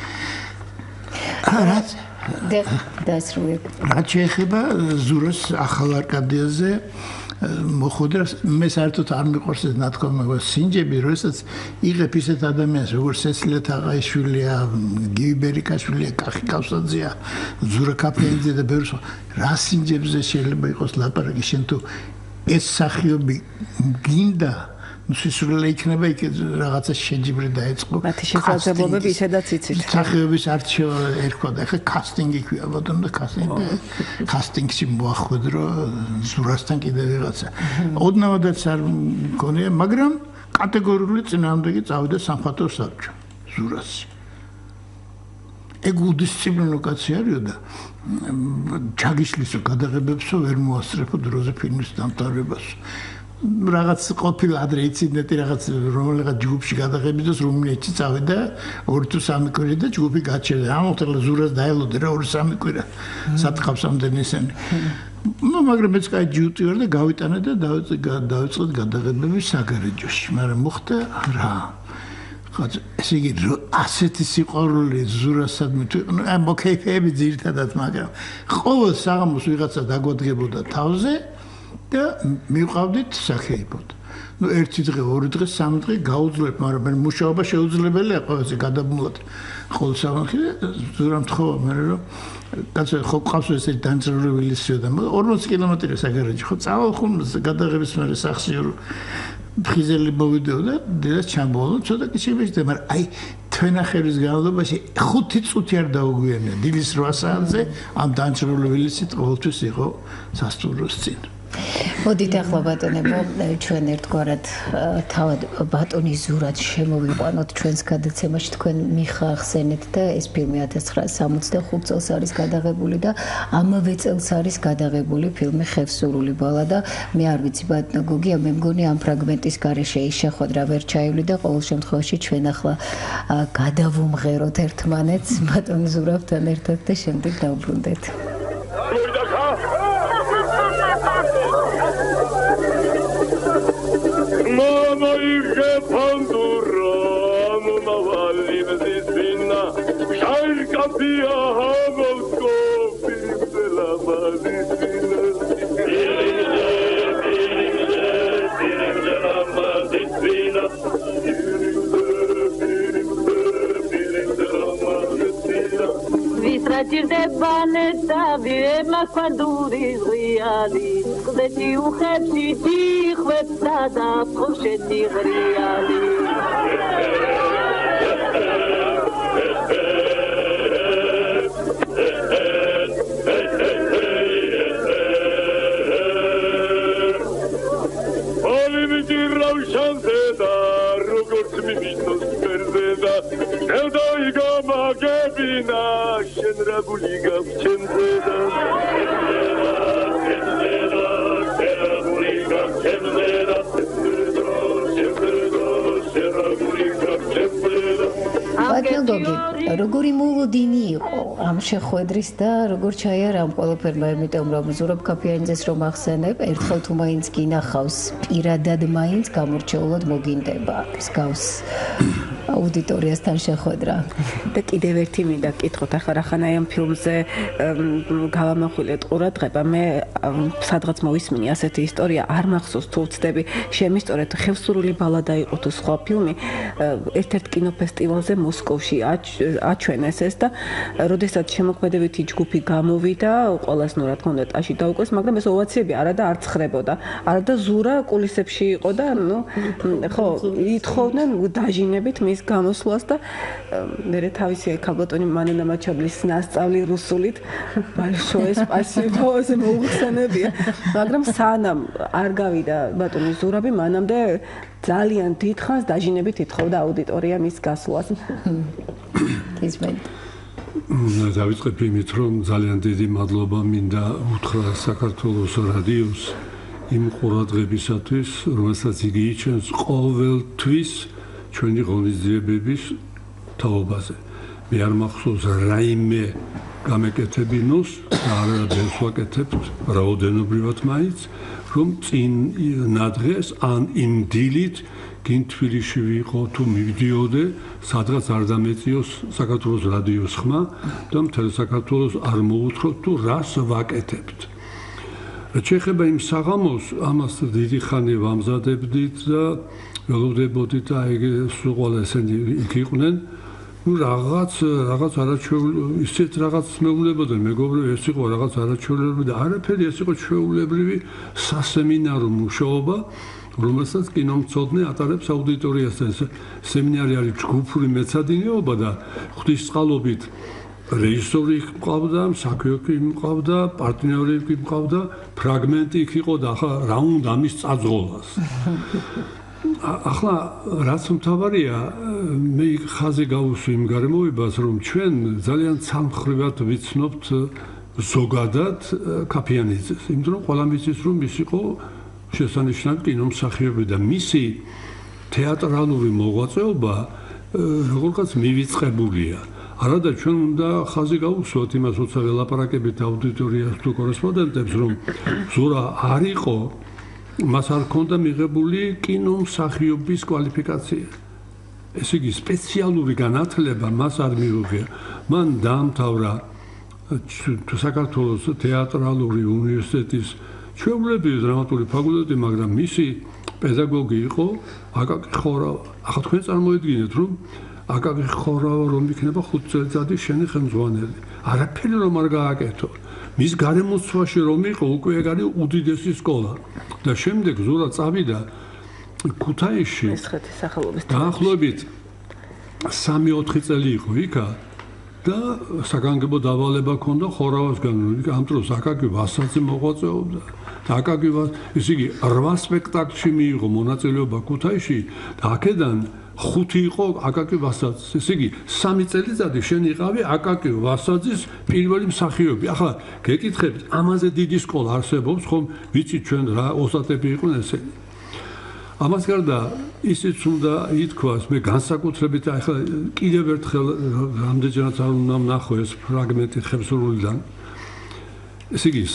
რაც შეეხება ზურას ახალ არკადიაზე მოხდა მე საერთოდ არ მიყვარს ეს ნათქვამი სინჯები როდესაც იღებ ისეთ ადამიანს როგორც სესილია თაღაიშვილია გივი ბერიკაშვილია კახი კავსაძეა ზურა კაფეიძე და ბევრი სხვა რა სინჯებზე შეიძლება იყოს ლაპარაკი შენ თუ ეს სახიობი გინდა სისულელე იქნება იქ რაღაცა შეჯიბრი დაეწყო მათი შესაძლებლობები ისედაც იცით სახიობის არჩევა ერქვა და ხა კასტინგი ქვია ბატონო და კასტინგში მოახვედრო ზურასთან კიდე ვიღაცა ოდნავადაც არ მგონია მაგრამ კატეგორიული წინააღმდეგი წავიდა სამხატვრო საბჭო ზურასში. ეგ უდისციპლინო კაცი არისო და ჩაგიშლისო გადაღებებსო ვერ მოასწრებო დროზე ფილმის დამთავრებას. რაღაც ყოფილი ადრე იცინეთი რაღაც რომელიღაც ჯგუფში გადაღებიდეს რუმინეთში წავიდა 2 თუ 3 კვირა და ჯგუფი გაჩერდა. ამოხტელა ზურას დაელოდე რა 2-3 კვირა სათქავს ამდენი ისენი. ну მაგრამ მეც კაი ჯიუტი ვარ და გავიტანე და დავიწყეთ გადაღებები საგარეჯოში. მაგრამ მოხდა რა ესე იგი ასეთი სიყვარული ზურასადმი თუ აი მოკეიფები ძირთადად მაგრამ ყოველ საღამოს ვიღაცა დაგვადგებოდა თავზე და მივყავდით საქეებოდ. ну ერთი დღე, ორი დღე, სამი დღე გაუძლებ, მაგრამ მე მუშაობა შეუძლებელია ყოველზე გადაბმულად. ყოველ სამხი ზურამ თხოვა მე რომ კაცო ხო ყავს ესე დანწრული სიოდა 40 კილომეტრი საგარეჯო ხო წავალ ხომ გადაღების მე სახში ხიზელი მოვიდეო და დედას ჩამბოლო ცოტა კი შემეჭდა მაგრამ აი თვენახევრის განმავლობაში 5 წუთი არ დაუგვიანია დილის 8 საათზე ამ დანწრული ვილისით ყოველთვის იყო სასტუმროს წინ. მოდით ახლა ბატონებო ჩვენ ერთგვარად თავად ბატონის ზურად შემოვიყვანოთ ჩვენს გადაცემაში თქვენ მიხახსენეთ და ეს ფილმი 1965 წელს არის გადაღებული და ამავე წელს არის გადაღებული ფილმი ხევსურული ბალა და მე არ ვიცი ბატონო გოგია მე მგონი ამ ფრაგმენტის გარეშე ის შეხვედრა ვერ ჩაივლი და ყოველ შემთხვევაში ჩვენ ახლა გადავუმღეროთ ერთმანეთს ბატონ ზურაბთან ერთად და შემდეგ დავბრუნდეთ. Mama είχε παντουρά μου να βάλει με τη σπίνα Χάρη καπία χαμοσκόπη σε λαμβάνει σπίνα Πήριμζε λαμβάνει σπίνα Πήριμζε λαμβάνει σπίνα Βιστρατήρδებανε τα βιέμα παντούρις γριάλη Κουδέτσι ουχέψει τίχβεψα τα φροσέτσι γριάλη Όλοι με τη ραουσάνθετα როგორც მივიტოს ფერზედა ელდა იგამა გებინა შენ რა გული გავჩენზედა ბატონგოგი როგორი მოლოდინი იყო ამ შეხვედრის და როგორ ჩაიარა ამ ყველაფერმა იმიტომ რომ ზურაბ კაფიანიძეს რომ ახსენებ ერთხელ თუ მაინც გინახავს პირადად მაინც გამორჩეულად მოგინდება მსგავს აუდიტორიასთან შეხვედრა და კიდევ ერთი მინდა გკითხოთ ახლა რახანაი ამ ფილმზე გავამახვილეთ ყურადღება მე სადღაც მოვისმინე ასეთი ისტორია არ მახსოვს თუ ვცდები შემისწორეთ ხევსურული ბალადა იყო თუ სხვა ფილმი ერთ-ერთ კინოფესტივალზე მოსკოვში აჩვენეს ეს და როდესაც შემოქმედებითი ჯგუფი გამოვიდა ყველას ნუ რა თქმა უნდა ტაში დაუკვეს მაგრამ ეს ოვაციები არა და არ ცხრებოდა არა და ზურა კულისებში იყო და ნუ ხო ითხოვდნენ დაჟინებით მის გამოსვლას და მე თავისი ქალბატონი მანენა მაჩაბლის ნასწავლი რუსულით большое спасибо ზე მოუხსენებია მაგრამ სანამ არ გავიდა ბატონი ზურაბი მანამდე ძალიან დიდხანს დაჟინებით ითხოვდა აუდიტორია მის გასვლას ისმენ დავიწყებ იმით რომ ძალიან დიდი მადლობა მინდა უთხრა საქართველოს რადიოს იმ ყურადღებისათვის რომელსაც იგი იჩენს ყოველთვის ჩვენი ღონისძიებების თაობაზე. მე არ მახსოვს რაიმე გამეკეთებინოს და არაფერს ვაკეთებთ რაოდენობრივად მაინც რომ წინ ნადღეს ან იმ დილით გინ თბილისში ვიყო თუ მივდიოდე სადღაც არ დამეწიოს საქართველოს რადიოს ხმა და მთელ საქართველოს არ მოუთხრობ თუ რას ვაკეთებთ. რაც შეეხება იმ საღამოს ამას დიდი ხანი ვამზადებდით და ველოდებოდით და ეგ სულ ყველა ესენი იქ იყვნენ ну რაღაც არაჩვეულებრივი ისეთ რაღაც მეუბნებოდნენ მეგობრები ეს იყო რაღაც არაჩვეულებრივი და არაფერი ეს იყო ჩვეულებრივი სასემინარო მუშაობა რომელსაც კინომცოდნე ატარებს აუდიტორიასთან სემინარი არის ჯგუფური მეცადინეობა და ღვთისწყალობით რეჟისორი მყავდა, საქმეები მყავდა, პარტნიორები მყავდა, ფრაგმენტი იქ იყო და ახლა რა უნდა ამის წაძღოლას. ახლა რაც მთავარია მე ხაზი გავუსვი იმ გარემოებას რომ ჩვენ ძალიან ცალმხრივად ვიცნობთ ზოგადად კაფიანიძეს იმიტომ რომ ყველა მისის რომ ის იყო შესანიშნავი კინომსახიობი და მისი თეატრალური მოღვაწეობა როგორღაც მივიწყებულია არადა ჩვენ უნდა ხაზი გავუსვათ იმას როცა ველაპარაკებით აუდიტორიას თუ კორესპონდენტებს რომ ზურა არ იყო მას არ ჰქონდა მიღებული კინომსახიობის კვალიფიკაცია. ეს იგი სპეციალური განათლება მას არ მიუღია. მან დაამთავრა საქართველოს თეატრალური უნივერსიტეტის ჩვეულებრივი დრამატული ფაკულტეტი, მაგრამ მისი პედაგოგი იყო აკაკი ხორავა. ახლა თქვენ წარმოიდგინეთ, რომ აკაკი ხორავა რომ იქნება 5 წელიწადი შენი ხელმძღვანელი. არაფერი რომ არ გააკეთო. მის გარემოცვაში რომ იყო უკვე ეგ არის უდიდესი სკოლა და შემდეგ ზურა წავიდა ქუთაისში მესხეთის სახელობის დაახლოებით 3-4 წელი იყო იქა და საგანგებო დავალება ჰქონდა ხორავასგან ამ დროს აკაკი ვასაძე მოღვაწეობდა და აკაკი ის იგი 8 სპექტაკლში მიიღო მონაწილეობა ქუთაისში და აქედან 5 იყო აკაკი ვასაძის. ესე იგი 3 წელიწადი შენ იყავი აკაკი ვასაძის პირველი მსახიობი. ახლა გეკითხებით, ამაზე დიდი სკოლა არსებობს, ხომ ვიცით ჩვენ რა ოსტატები იყვნენ ესენი. ამას გარდა ისიც უნდა ითქვას, მე განსაკუთრებით ახლა კიდევ ერთხელ რამდენჯერაც არ უნდა ვნახო ეს ფრაგმენტი ხებსურულიდან. ესე იგი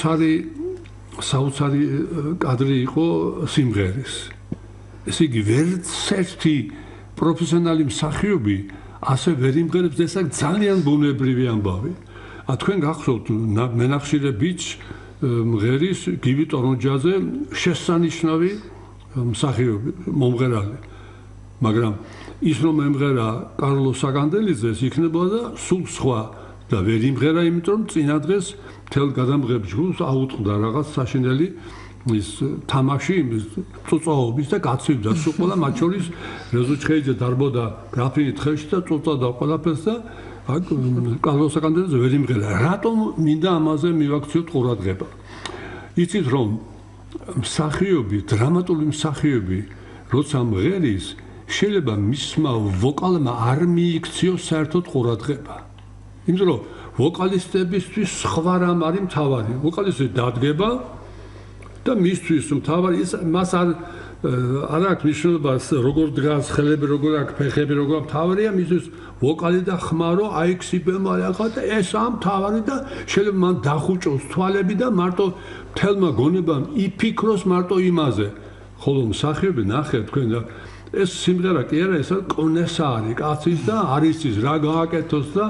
საოცარი კადრი იყო სიმღერის. ესე იგი ვერც ერთი პროფესიონალი მსახიობი ასე ვერ იმღერებს და ეს ძალიან ბუნებრივი ამბავი. თქვენ გახსოვთ მენახშირებიც მღერის გივი ტორონჯაძე შესანიშნავი მსახიობი მომღერალი. მაგრამ ის რომ ემღერა კარლო საგანდელიძეს იქნებოდა სულ სხვა და ვერ იმღერა, იმიტომ რომ წინა დღეს მთელ გადამღებ ჯგუფს აუწყდა რაღაც საშინელი ის თამაში წუწაობის და გაცივდა სულ ყველა მათ შორის რეზუჩხეიძე დარბოდა გრაფინით ხელში და წუწავდა ყველაფერს და კარლოს საგანდელიძე ვერ იმღერა. რატომ მინდა ამაზე მივაქციოთ ყურადღება? იცით რომ მსახიობი, დრამატული მსახიობი როცა მღერის შეიძლება მისმა ვოკალმა არ მიიქციოს საერთოდ ყურადღება. იმიტომ რომ ვოკალისტებისთვის სხვა რამ არის მთავარი. ვოკალისტი დადგება და მისთვის მთავარი ის მას არ აქვს მნიშვნელობას როგორ დგას ხელები, როგორ აქვს ფეხები, როგორ მთავარია მისთვის ვოკალი და ხმარო აიქსი ბემალაკა და ეს ამ მთავარი და შეიძლება მან დახუჭოს თვალები და მარტო თელმა გონებამ იფიქროს მარტო იმაზე. ხოლო მსახიობი ნახეთ თქვენ და ეს სიმღერა კი არა, ეს კონესარი კაცის და არისის რა გააკეთოს და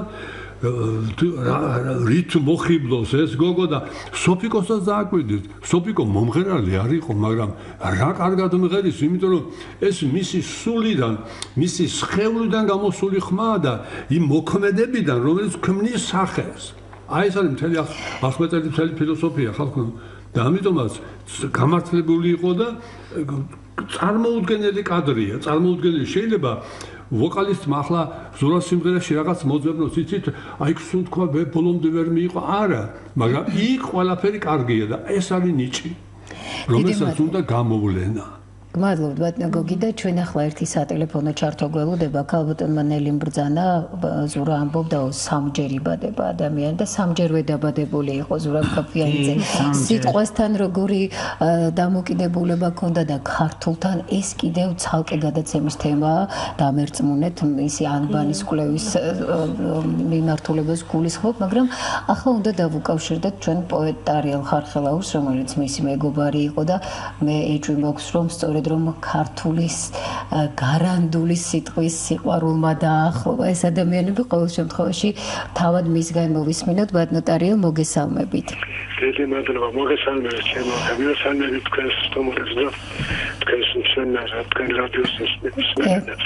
რითმ მოხიბლოს ეს გოგო და სოფიკოსაც დააკვირდით. სოფიკო მომღერალი არ იყო, მაგრამ რა კარგად მღერის, იმიტომ რომ ეს მისი სულიდან, მისი სხეულიდან გამოსული ხმაა და იმ მოქმედებიდან, რომელიც ქმნის სახეს. აი ეს არის მთელი ახმეტელი მთელი ფილოსოფია ხალხო და ამიტომაც გამართლებული იყო და წარმოუდგენელი კადრია, წარმოუდგენელი შეიძლება ვოკალისტმა ახლა ზურა სიმღერაში რაღაც მოძებნოს, იცით, აი სულ თქვა ბოლომდე ვერ მიიღო, არა, მაგრამ იქ ყველაფერი კარგია და ეს არის ნიჭი, რომელსაც უნდა გამოვლენა. გმადლობთ ბატონო გოგი და ჩვენ ახლა ერთი სატელეფონო ჩართვა გველოდება. ქალბატონმა ნელი მბრძანა ზურა ამბობდა სამჯერ იბადება ადამიანი და სამჯერვე დაბადებული იყო ზურა კაფიანიძე. სიტყვასთან როგორი დამოკიდებულება ჰქონდა და ქართულთან ეს კიდევ ცალკე გადაცემის თემაა. დამერწმუნეთ ისი ანბანის კვლევის მიმართულებას გულისხმობ, მაგრამ ახლა უნდა დავუკავშირდეთ ჩვენ პოეტ ტარიელ ხარხელაურს, რომელიც მისი მეგობარი იყო და მე ეჭვი მაქვს რომ სწორედ რომ ქართულის გარანდული სიტყვის სიყვარულმა დაახლოვა ეს ადამიანები ყოველ შემთხვევაში თავად მისგან მოვისმინოთ. ბატონო ტარიელ, მოგესალმებით. დიდი მადლობა, მოგესალმებით ჩემო გამოსალმები თქვენს სტუმრებს და თქვენს მსმენელებს, თქვენ რადიოს მსმენელებს.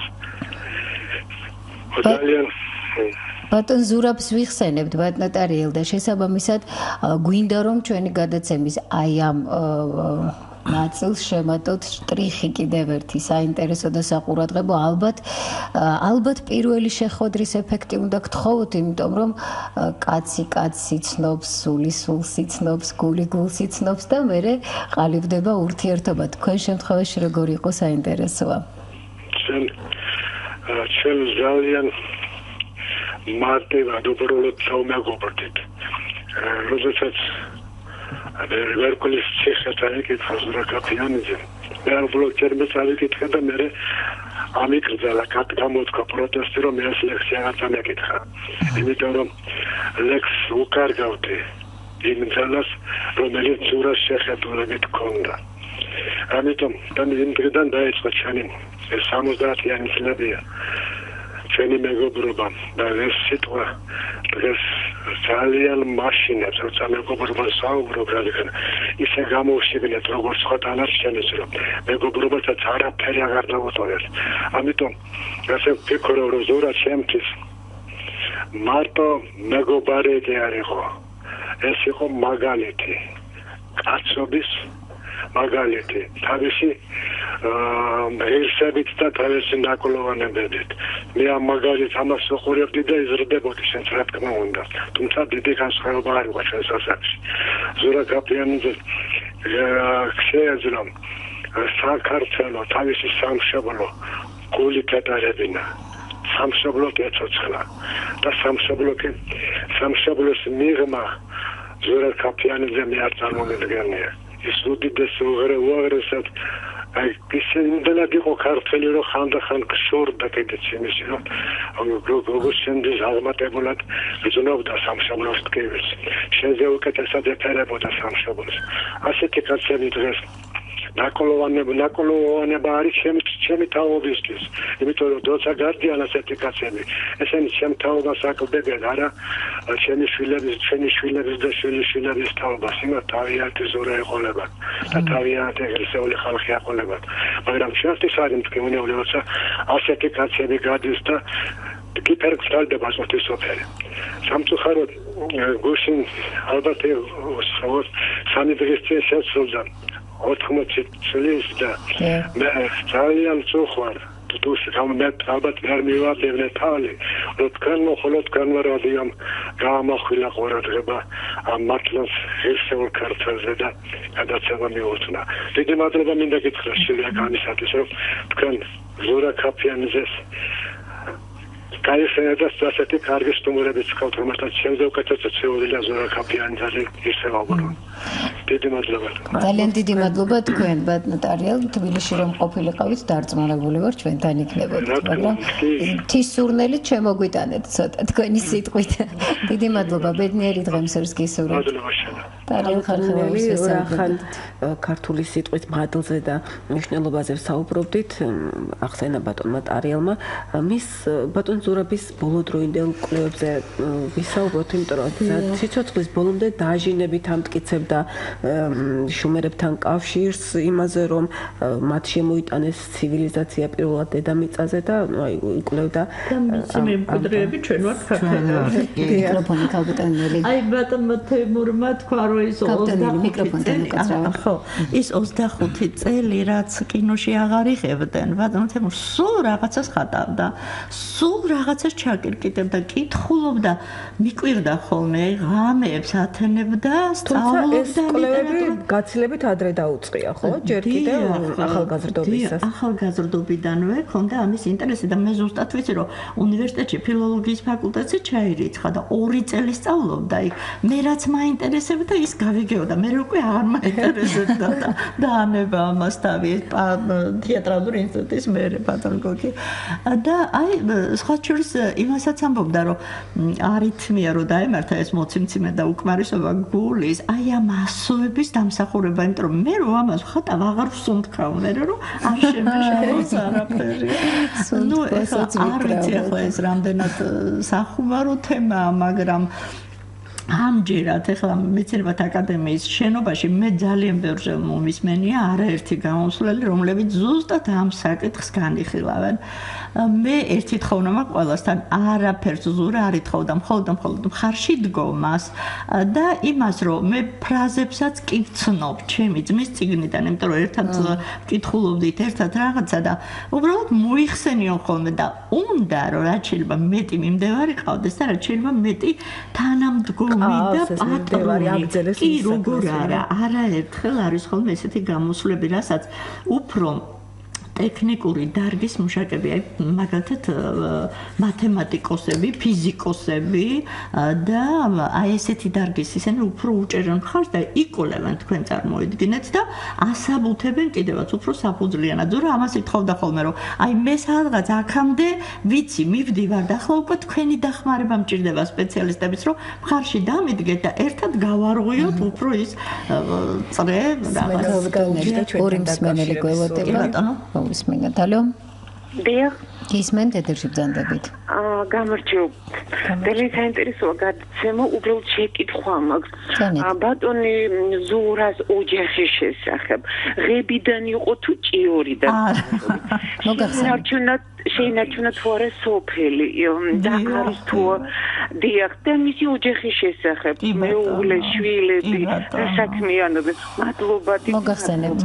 ბატონ ზურაბს ვიხსენებთ ბატონო ტარიელ და შესაბამისად გვინდა რომ ჩვენი გადაცემის აი ამ ნაწილს შემატოთ შტრიხი კიდევ ერთი საინტერესო და საყურადღებო ალბათ პირველი შეხვედრის ეფექტი უნდა გთხოვოთ, იმიტომ რომ კაცი კაცს იცნობს, სული სულს იცნობს, გული გულს იცნობს და მერე ყალიბდება ურთიერთობა. თქვენ შემთხვევაში როგორ იყო საინტერესოა? ჩვენ ძალიან მარტივად უბრალოდ საუმეგობრდით. როდესაც ვერკოლის ციხეთან ეკითხა ზურაბ-კაფიანიძე, მე უბრალოდ ჯერმე წავიკითხე და მე ამიკრძალა გამოთქვა პროტესტი, რომ ეს ლექსი აღარ წამეკითხა. იმიტომ რომ ლექსს უკარგავდი იმ ძალას, რომელიც ზურაბს შეხედულებით ჰქონდა. ამიტომ იმ დღიდან დაიწყო ჩვენი 70-იანი წლებია ჩვენი მეგობრობა და ეს სიტყვა დღეს ძალიან მაშინებს, როცა მეგობრობა საუბრობ, რადგან ისე გამოვშიგნეთ, როგორც სხვა დანარჩენებს, რომ მეგობრობასაც არაფერი აღარ დავუტოვეთ. ამიტომ ასე ვფიქრობ, რომ ზურაბ ჩემთვის მარტო მეგობარი არ იყო, ეს იყო მაგალითი, კაცობის მაგალითი, თავისი ღირსებით და თავისი ნაკოლოვანებებით. მე ამ მაგალითს ამას ვუყურებდი და იზრდებოდი შენს რა თქმა უნდა. თუმცა დიდი განსხვავება არ იყო ჩვენს ასაკში. ზურაბ-კაფიანიძე შეეძლო საქართველო თავისი სამშობლო გულით ეტარებინა. სამშობლოდ ეცოცხლა და სამშობლოს მიღმა ზურაბ-კაფიანიძე მე არ წარმომედგენია. ის უდიდესი უაღრესად ისინდანად იყო ქართველი, რომ ხანდახან გშორდა კიდეც იმისი, რომ როგორც შემდის აღმატებულად ვიზნობდა სამშობლოს ტკივილს. შეზე უკეთესად ეფერებოდა სამშობლოს. ასეთი კაცები დღეს ნაკოლოვანება არის ჩემი თაობისთვის. იმიტომ რომ როცა გარდიან ასეთი კაცები, ესენი ჩემ თაობას აკლდებენ, არა ჩემი შვილების და შვილიშვილების თაობას. იმათ თავიანთი ზურა ეყოლებათ და თავიანთი ღირსეული ხალხი აყოლებათ. მაგრამ ჩვენთვის არის მტკივნეული, როცა ასეთი კაცები გადის და გიფერგზავდება სოფელი. სამწუხაროდ გუშინ ალბათ სამი დღის წინ შეცვლდა 80 წლის და მე ძალიან წუხარ თუს გამეთ ალბათ ვერ მივადებნე თალი რომ თქვენ რადიომ გაამახვილა ყურადღება ამ მართლაც ღირსეულ ქართველზე და გადაცემა მიუძღვნა. დიდი მადლობა მინდა გითხრა შილιακანისათვის, რომ თქვენ ზურაბ-კაფიანიძეს გაიხსენებთ ასეთი კარგი სტუმრებიც ხავთ, რომელთაც შემდგე უკეთესად შეუძლია ზურაბ-კაფიანიძე ისევაუბრონ. დიდი მადლობა. ძალიან დიდი მადლობა თქვენ, ბატონო ტარიელ, თბილისში რომ ყოფილიყავით, დარწმუნებული ვარ ჩვენთან იქნებოდით, მაგრამ მთის სურნელით შემოგვიტანეთ ცოტა თქვენი სიტყვით. დიდი მადლობა, ბედნიერი დღემსურს გისურვებთ. მადლობა შენ. ტარიელ ხარხევაურის ახალ ქართული სიტყვით მადლზე და მნიშვნელობაზე საუბრობდით, ახსენა ბატონმა ტარიელმა, მის ბატონ ზურაბის ბოლოდროინდელ კვლევებზე ვისაუბროთ, იმიტომ რომ სიცოცხლის ბოლომდე დაჟინებით ამტკიცებდა შუმერებთან კავშირს, იმაზე რომ მათ შემოიტანეს ცივილიზაცია პირველად დედამიწაზე და იკვლევდა მისი მემკვიდრეები ჩვენ ვართ ქართველები. მიკროფონი კაპიტანელი. აი ბატონმა თემურმა თქვა რომ ის 25 წელი რაც კინოში აღარ იღებდნენ, ბატონ თემურ სულ რაღაცას ხატავდა, სულ რაღაცას ჩაკირკიტებდა, კითხულობდა, მიკვირდა ხოლმე ღამეებს ათენებდა, სწავლობდა გაცილებით ადრე დაუწყია, ხო? ჯერ კიდევ ახალგაზრდობისას. ახალგაზრდობიდანვე ქონდა ამის ინტერესი და მე ზუსტად ვიცი, რომ უნივერსიტეტში ფილოლოგიის ფაკულტეტზე ჩაირიცხა და 2 წელი სწავლობდა იქ. მე რაც მაინტერესებდა, ის გავიგეოდა. მე უკვე აღარ მაინტერესებდა და დაანება ამას თავი თეატრალური ინსტიტუტის მერე ბატონ გოგი. და აი სხვა შორის იმასაც ამბობდა, რომ არითმია რო დაემართა ეს მოციმციმე და უკმარისობა გულის, აი ამ ასოების დამსახურება, იმიტომ რომ მე რო ამას ვხატავ, აღარ ვსუნთქავ, მე რომ არ შემეშალოს არაფერი. ნუ ეს არ ვიცი ახლა ეს რამდენად სახუმარო თემაა, მაგრამ ამჯერად ახლა მეცნიერებათა აკადემიის შენობაში მე ძალიან ბევრ მომისმენია არაერთი გამოსვლელი, რომლებიც ზუსტად ამ საკითხს განიხილავენ. მე ერთი თხოვნა მაქვს ყველასთან, არაფერს ზურა არ ითხოვდა, მხოლოდ მხარში დგომას და იმას, რომ მე ფრაზებსაც კი ვცნობ ჩემი ძმის წიგნიდან, იმიტომ რომ ერთად ვკითხულობდით ერთად რაღაცა და უბრალოდ მოიხსენიონ ხოლმე და უნდა რომ რაც შეიძლება მეტი მიმდევარი ყავდეს და რაც შეიძლება მეტი თანამდგომი და პატრონი. კი როგორ არაერთხელ არის ხოლმე ესეთი გამოსვლები, რასაც უფრო ტექნიკური დარგის მუშაკები, მაგალითად მათემატიკოსები, ფიზიკოსები და აი ესეთი დარგის ისინი უფრო უჭერენ მხარს და იკოლევენ თქვენ წარმოიდგინეთ და ასაბუთებენ კიდევაც უფრო საფუძვლიანად. ზურა ამას ითხოვდა ხოლმე რომ აი მე სადღაც აქამდე ვიცი, მივდივარ და ახლა უკვე თქვენი დახმარება მჭირდება სპეციალისტების, რომ მხარში დამიდგეთ და ერთად გავარღვიოთ უფრო ის წრე რაღაცა. ორი მსმენელი გველოდება. ისმენთ, ალო? დიახ. ისმენთ ეთერში ბრძანდებით. გამარჯობ. ძალიან საინტერესოა გადაცემა, უბრალოდ შეკითხვა მაქვს. ბატონი ზურას ოჯახის შესახებ. ღებიდან იყო თუ ჭიორიდან? მოგახსენებთ. შეინარჩუნა თუ არა სოფელი და არის თუ დიახ და მისი ოჯახის შესახებ მეუღლე შვილები საქმიანობა მადლობა მოგახსენებთ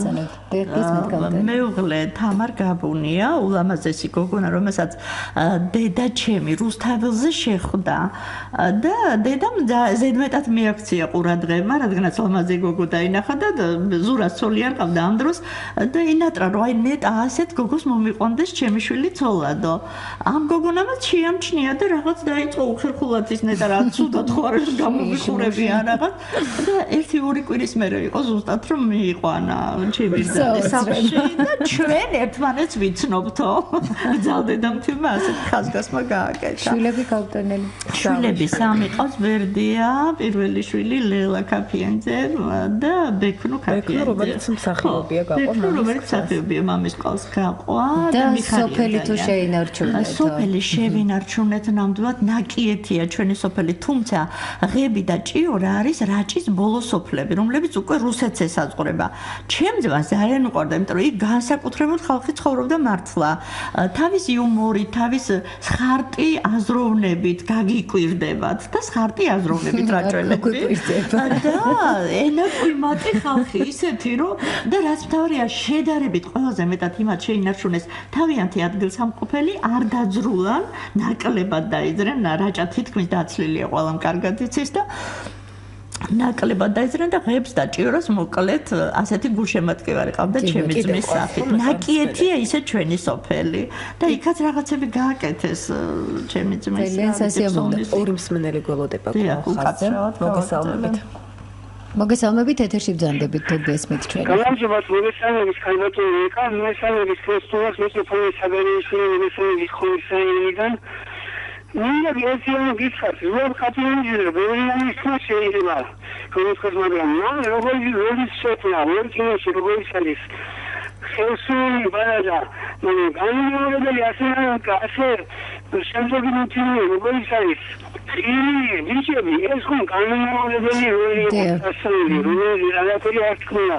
მეუღლე თამარ გაბუნია ულამაზესი გოგონა რომელსაც დედა ჩემი რუსთაველზე შეხვდა და დედამ ზედმეტად მიაქცია ყურადღება რადგანაც ლამაზი გოგო დაინახა და ზურას ცოლი არ ყავდა ამ დროს და ინატრა რომ აი ნეტა ასეთ გოგოს მომიყვანდეს ჩემი ცოლადო. ამ გოგონამაც შეამჩნია და რაღაც დაიწყო უხერხულად ის ნეტა რა ცუდად ხო არის გამომიხურებიან რაღაც და 1-2 კვირის მერე იყო ზუსტად რომ მიიყვანა ჩემი სახლში და ჩვენ ერთმანეთს ვიცნობთო. ძალდედამთიმა ასეთ ხაზგასმა გააკეთა. შვილები გავტანელი. შვილები სამი ყავს ვერდია, პირველი შვილი ლელა კაფიანძე და ბექნუ კაფიანძე. რომელიც მსახიობია გაყვა. რომელიც მსახიობია მამის ყავს გაყვა და მიხარია სოფელი თუ შეინარჩუნეთ. სოფელი შევინარჩუნეთ ნამდვილად ნაკიეთია ჩვენი სოფელი, თუმცა ღები და ჭიორა არის რაჭის ბოლო სოფლები, რომლებიც უკვე რუსეთს ესაზღვრება. ჩემ ძმას ძალიან უყვარდა, იმიტომ რომ იქ განსაკუთრებულად ხალხი ცხოვრობდა მართლა. თავის იუმორით, თავის სხარტი აზროვნებით გაგიკვირდებათ და სხარტი აზროვნებით რაჭველები. და ენაკვიმატი ხალხი ისეთი რომ და რაც მთავარია შედარებით ყველაზე მეტად იმათ შეინარჩუნეს თავიანთი ადგილსამყოფელი არ დაძრულან, ნაკლებად დაიძრენ, რაჭა თითქმის დაცლილია ყველამ კარგად იცის და ნაკლებად დაიძრენ და ღებს და ჭიორას მოკლედ ასეთი გულშემატკივარი ყავდა ჩემი ძმის სახით. ნაკიეთია ისე ჩვენი სოფელი და იქაც რაღაცები გააკეთეს ჩემი ძმის. ძალიან სასიამოვნო. ორი მსმენელი გველოდება უკაცრავად მოგესალმებით. მოგესალმებით ეთერში ბრძანდებით თუ გესმით ჩვენ. გამარჯობათ, მოგესალმებით ქალბატონო ეკა, მოგესალმებით ქრისტიანს მესოფონის საბერეშინი მესოფონის ხომისაინიდან. მინდა გიოსიონ გიხართ, რომ კაპიტანია ბერლინის შეიძლება. კონკრეტულად მაგრამ როგორი შეფნა, ვერტინაში როგორი არის. ხელსული ბანადა, მე განმეორებელი ასე შემდეგი მოტივი როგორი არის. ვიჭები, ეს ხომ განმეორებელი როლი ასეული, როლი რაღაცები არ თქვა.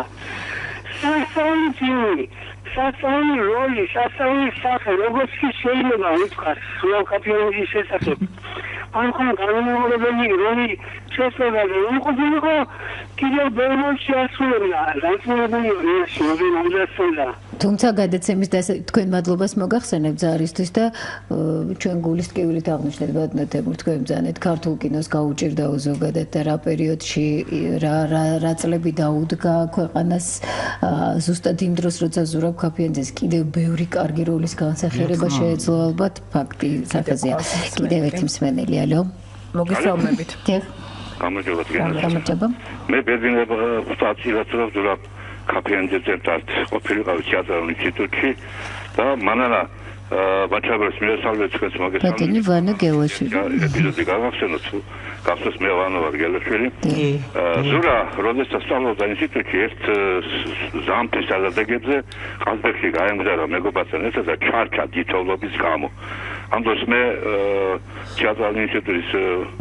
სასწაული როლი, სასწაული სახე, როგორც კი შეიძლება უთქვას, სულ კაპიტანის შესახებ. ან ხომ განმეორებელი როლი შესაძლოა უყურებო კიდევ ბევრი შეასრულებია, განსხვავებული რეჟიმი თუმცა გადაცემის თქვენ მადლობას მოგახსენებთ ზარისთვის და ჩვენ გულის ტკივილით აღნიშნეთ ბატონეთებურ თქვენ ბრძანეთ ქართულ კინოს გაუჭირდაო ზოგადად და რა პერიოდში რა წლები დაუდგა ქვეყანას ზუსტად იმ დროს როცა ზურაბ ქაფიანძეს კიდევ ბევრი კარგი როლის განსახიერება შეეძლო ალბათ ფაქტი საფაზია კიდევ ერთი მსმენელი ალო მოგესალმებით გამარჯობა მე ბედნიერება სტაციურად ზურაბ ქაფიანძეზე ყოფილიყავი თეატრალურ ინსტიტუტში და მანალა ბაჩაბერს მიესალმეთ თქვენს მოგესალმებით. ბატონი ვანო გელაშვილი. ეპიზოდი გავახსენოთ, გახსოვს მე ვანო ვარ გელაშვილი. ზურა, როდესაც სწავლობდა ინსტიტუტში ერთ ზამთრის საზრდოობებზე ყაზბეგში გაემგზავრა მეგობართან ერთად და ჩარჩა დიდწლობის გამო. ამ დროს მე თეატრალურ ინსტიტუტის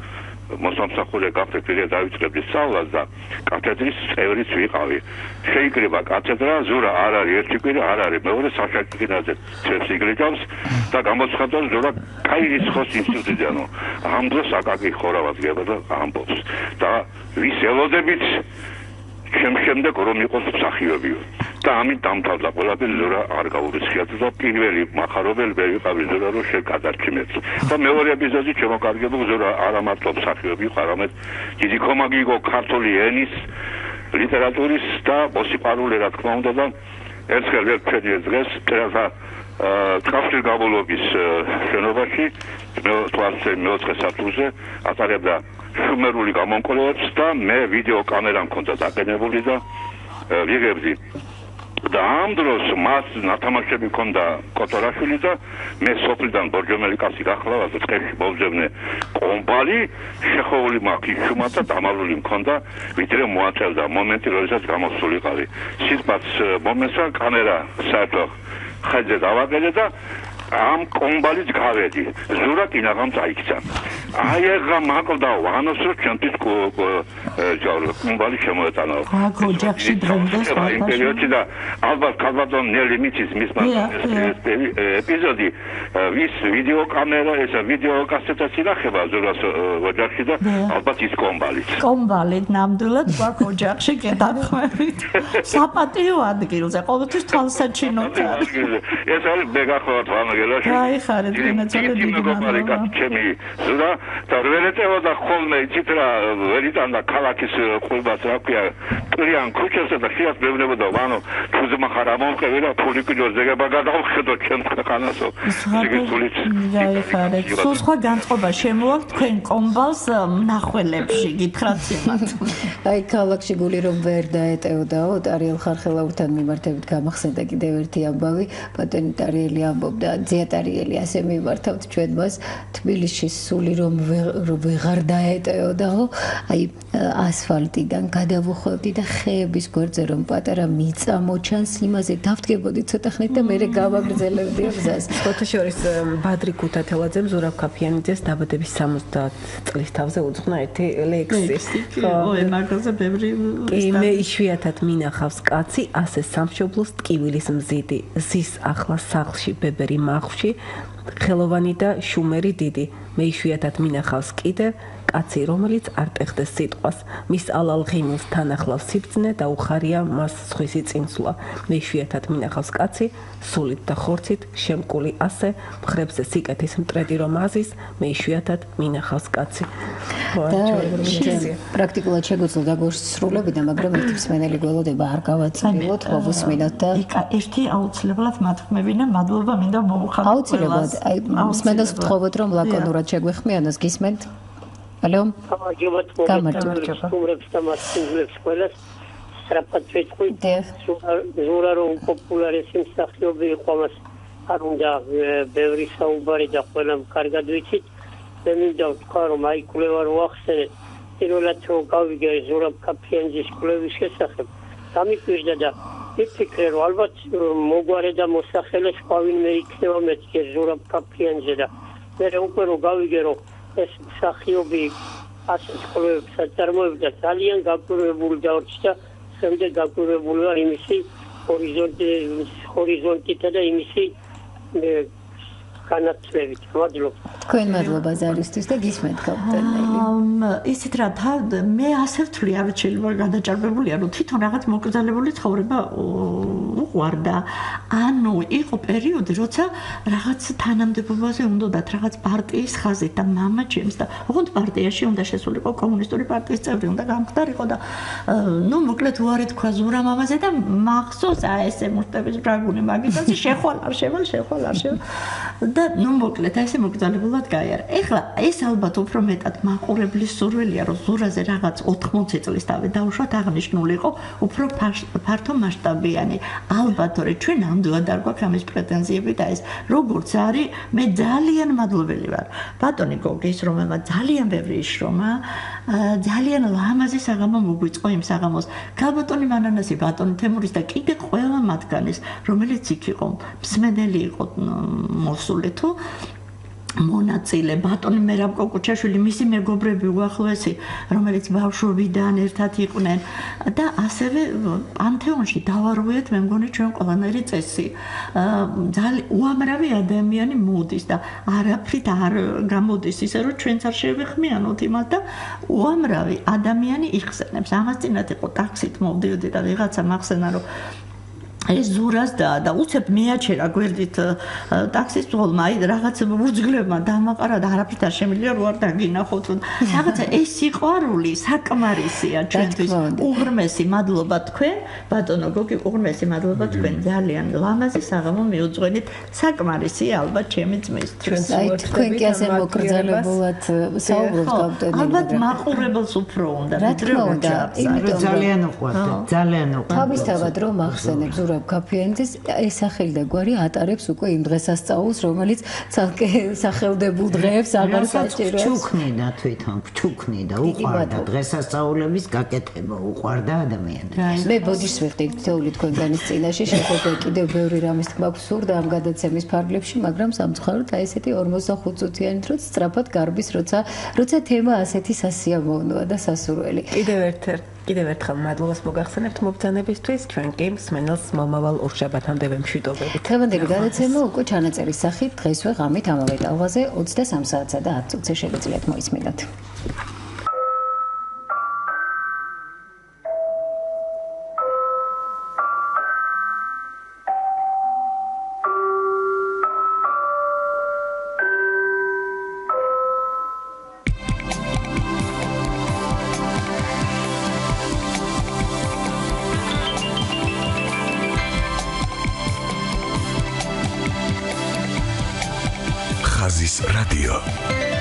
მოსამსახურე გახდეთ, ვიდრე დავიწყებდი სწავლას და კათედრის წევრიც ვიყავი. შეიკრიბა კათედრა, ზურა არ არის ერთი კვირა, არ არის მეორე საშაკრინაზე წევს იგრეჯავს და გამოცხადდა ზურა კაირისხოს ინსტიტუტიდან. ამ დროს აკაკი ხორავად გება და ამბობს და ვის ელოდებით ჩემ შემდეგ რომ იყოს მსახიობიო. და ამით დამთავრდა ყველაფერი ზურა არ გაურიცხიათ და პირველი მახარებელი ვერ ვიყავი ზურა რომ შეგადარჩინეთ. და მეორე ეპიზოდი შემოკარგებულ ზურა არა მარტო მსახიობი იყო, არამედ დიდი კომაგი იყო ქართული ენის, ლიტერატურის და მოსიყვარული რა თქმა უნდა და ერთხელ ერთ დღეს წერა კავშირგაბოლობის შენობაში მეოთხე სართულზე ატარებდა შუმერული გამონკოლეებს და მე ვიდეო კამერა მქონდა დაყენებული და ვიღებდი და ამ დროს მას ნათამაშები მქონდა კოტორაშვილი და მე სოფლიდან ბორჯომელი კაცი გახლავა და წეში მოვძებნე კომბალი შეხოვული მაქვს შუმა და დამალული მქონდა ვიდრე მოაწევდა მომენტი როდესაც გამოსულიყავი სიტყვაც მომესა კამერა საერთოდ ხეზე დავაგელე და ამ კომბალით გავედი ზურა კინაღამ წაიქცა აი ეგა მაკლდა ვანოს რო ჩემთვის კომბალი შემოეტანა აქ ოჯახში დღემდე იმპერიოდში და ალბათ ქალბატონ ნელი მიცის მის ეპიზოდი ვის ვიდეო კამერა ესა ვიდეო კასეტა ინახება ზურას ოჯახში და ალბათ ის კომბალით ნამდვილად გვაქვს ოჯახში გადახვევით საპატიო ადგილზე ყოველთვის თვალსაჩინოთ ეს არის მეგახოთ ვამგელაში აი ხარეთ გენაცვალე დიდი მადლობა ჩემი ზურა და რელეტევა და ხოლმე ციტრა ვერიტან და ქალაქის ყურბაც რა ქვია კრიან ქუჩასა და ხიას მეუბნებოდა ვანო თუზე მახარ ამოვყევი და ფული კიდევ ზეგება გადავხედო ჩემს ქვეყანასო ზიგისულით აი ხარეთ სულ სხვა განწყობა შემოაქვთ თქვენ კომბალს ნახველებში გითხრათ იმათ აი ქალაქში გული რომ ვერ დაეტეოდაო ტარიელ ხარხელაურთან მიმართებით გამახსენდა კიდევ ერთი ამბავი ბატონი ტარიელი ამბობდა ზიატარიელი ასე მიმართავთ ჩვენ მას თბილისში სული რომ ვეღარ დაეტეოდაო აი ასფალტიდან გადავუხვევდი და ხეების გვერდზე რომ პატარა მიწა მოჩანს იმაზე დავდგებოდი ცოტა ხნით და მე გავაგრძელებდი გზას ფოტოშორის ბადრი ქუთათელაძემ ზურაბ ქაფიანიძეს დაბადების 70 წლის თავზე უძღვნა ერთი ლექსი ო მაგაზე ბევრი მე იშვიათად მინახავს კაცი ასე სამშობლოს ტკივილის მზიდი ზის ახლა სახლში ბებერი მახში ხელოვანი და შუმერი დიდი მე იშვიათად მინახავს კიდევ კაცი რომელიც არ ტეხდეს სიტყვას მის ალალღიმოს თან ახლავს სიბძნე და უხარია მას სხვისი წინსვლა მე იშვიათად მინახავს კაცი სულით და ხორცით შემკული ასე მხრებზე სიკეთის მტრედი რომ აზის მე იშვიათად მინახავს კაცი პრაქტიკულად შეგვიძლია დაგოსრულებინა მაგრამ ერთი მსმენელი გველოდება არ გავაწილოთ მოვუსმინოთ და ერთი აუცილებლად მათქმევინა მადლობა მინდა მოუხადოთ აუცილებლად აი მსმენელს ვთხოვოთ რომ ლაკონურად შეგვეხმიანოს გისმენთ ალო გამარჯობა უმრებს და მასულებს ყველას სწრაფად ვეთქვით ზურა რომ პოპულარესი მსახიობი იყო მას არ უნდა ბევრი საუბარი და ყველამ კარგად ვიცით მე მინდა ვთქვა რომ აი კვლევა რო ახსენეთ პირველად რომ გავიგე ზურა ქაფიანძის კვლევის შესახებ გამიკვირდა და ვიფიქრე რომ ალბათ მოგვარე და მოსახელე სხვა ვინმე იქნება მეთქე ზურა ქაფიანძე და მე უკვე რომ გავიგე რომ ეს მსახიობი ასეთ კვლევებს აწარმოებდა ძალიან გაკვირვებული დავრჩა შემდეგ გაკვირვებული ვარ იმისი ჰორიზონტითა და იმისი განათლებით მადლობა თქვენ მადლობა ზარისთვის და გისმენთ კაპიტანელი ისეთ რა მე ასე ვთვლი არ შეიძლება გადაჭარბებულია რომ თვითონ რაღაც მოკრძალებული ცხოვრება უყვარდა ანუ იყო პერიოდი როცა რაღაც თანამდებობაზე უნდათ რაღაც პარტიის ხაზით და მამა ჩემს და ოღონდ პარტიაში უნდა შესულიყო კომუნისტური პარტიის წევრი უნდა გამხდარიყო და ნუ მოკლედ უარი თქვა ზურა მამაზე და მახსოვს ესე მურტების ბრაგული მაგიტაზე შეხვალ არ შევალ და ნუ მოკლედ ესე მოკრძალებულად გაიარა. ეხლა ეს ალბათ უფრო მეტად მაყურებლის სურვილია რომ ზურაზე რაღაც 80 წლის თავი დაუშვათ აღნიშნული იყო უფრო ფართო მასშტაბიანი. ალბათ თორე ჩვენ ამდენად არ გვაქვს ამის პრეტენზიები და ეს როგორც არის მე ძალიან მადლობელი ვარ. ბატონი გოგის რომელმა ძალიან ბევრი შრომა ძალიან ლამაზი საღამო მოგვიწყო იმ საღამოს. გაბატონი მანანასი ბატონი თემურის და კიდე ყველა მათგანის რომელიც იქ იყო მსმენელი იყო მოსული თუ მონაწილე ბატონი მერაბ კოკუჩაშვილი, მისი მეგობრები უახლოესი, რომელიც ბავშვობიდან ერთად იყვნენ და ასევე პანთეონში დავარღვიეთ, მე მგონი ჩვენ ყველანაირი წესი. ძალიან უამრავი ადამიანი მოდის და არაფრით არ გამოდის ისე რომ ჩვენც არ შევეხმიანოთ იმათ და უამრავი ადამიანი იხსენებს. ამას წინათ იყო ტაქსით მოვდიოდი და ვიღაცა მახსენა რომ ეს ზურას და უცებ მეაჩერა გვერდით ტაქსის ძღოლმა აი რაღაც უძგლებმა დამაყარა და არაფრით არ შემიძლია რო არ დაგინახოთ რაღაცა ეს სიყვარული საკმარისია ჩვენთვის უღრმესი მადლობა თქვენ ბატონო გოგი უღრმესი მადლობა თქვენ ძალიან ლამაზი საღამო მიუძღვენით საკმარისია ალბათ ჩემი ძმისთვის აი თქვენ კი ასე მოკრძალებულად საუბრობთ გავტენილი ალბათ მაყურებელს უფრო უნდა რა თქმა უნდა ძალიან უყვარდეთ ძალიან უყვარდეთ თავისთავად რომ ახსენებს კაფეენძის ეს სახელი და გვარი ატარებს უკვე იმ დღესასწაულს, რომელიც ცალკე სახელდებულ დღეებს აღარ საჭიროა. ჩუქნიდა თვითონ, ჩუქნიდა, უყვარდა დღესასწაულების გაკეთება, უყვარდა ადამიანებს. მე ბოდიშს ვიხდი თითოეული თქვენგანის წინაშე, შეხედე კიდევ ბევრი რამის თქმა გსურდა ამ გადაცემის ფარგლებში, მაგრამ სამწუხაროდ აი ესეთი 45 წუთიანით რო სწრაფად გარბის, როცა თემა ასეთი სასიამოვნოა და სასურველი. კიდევ ერთხელ მადლობას მოგახსენებთ მობრძანებისთვის, ჩვენ კი მსმენელს მომავალ ორშაბათამდე ვემშვიდობებით. დღევანდელი გადაცემა უკვე ჩანაწერის სახით დღესვე ღამით ამავე ტალღაზე 23 საათსა და 10 წუთზე შეგიძლიათ მოისმინოთ. Ხაზის რადიო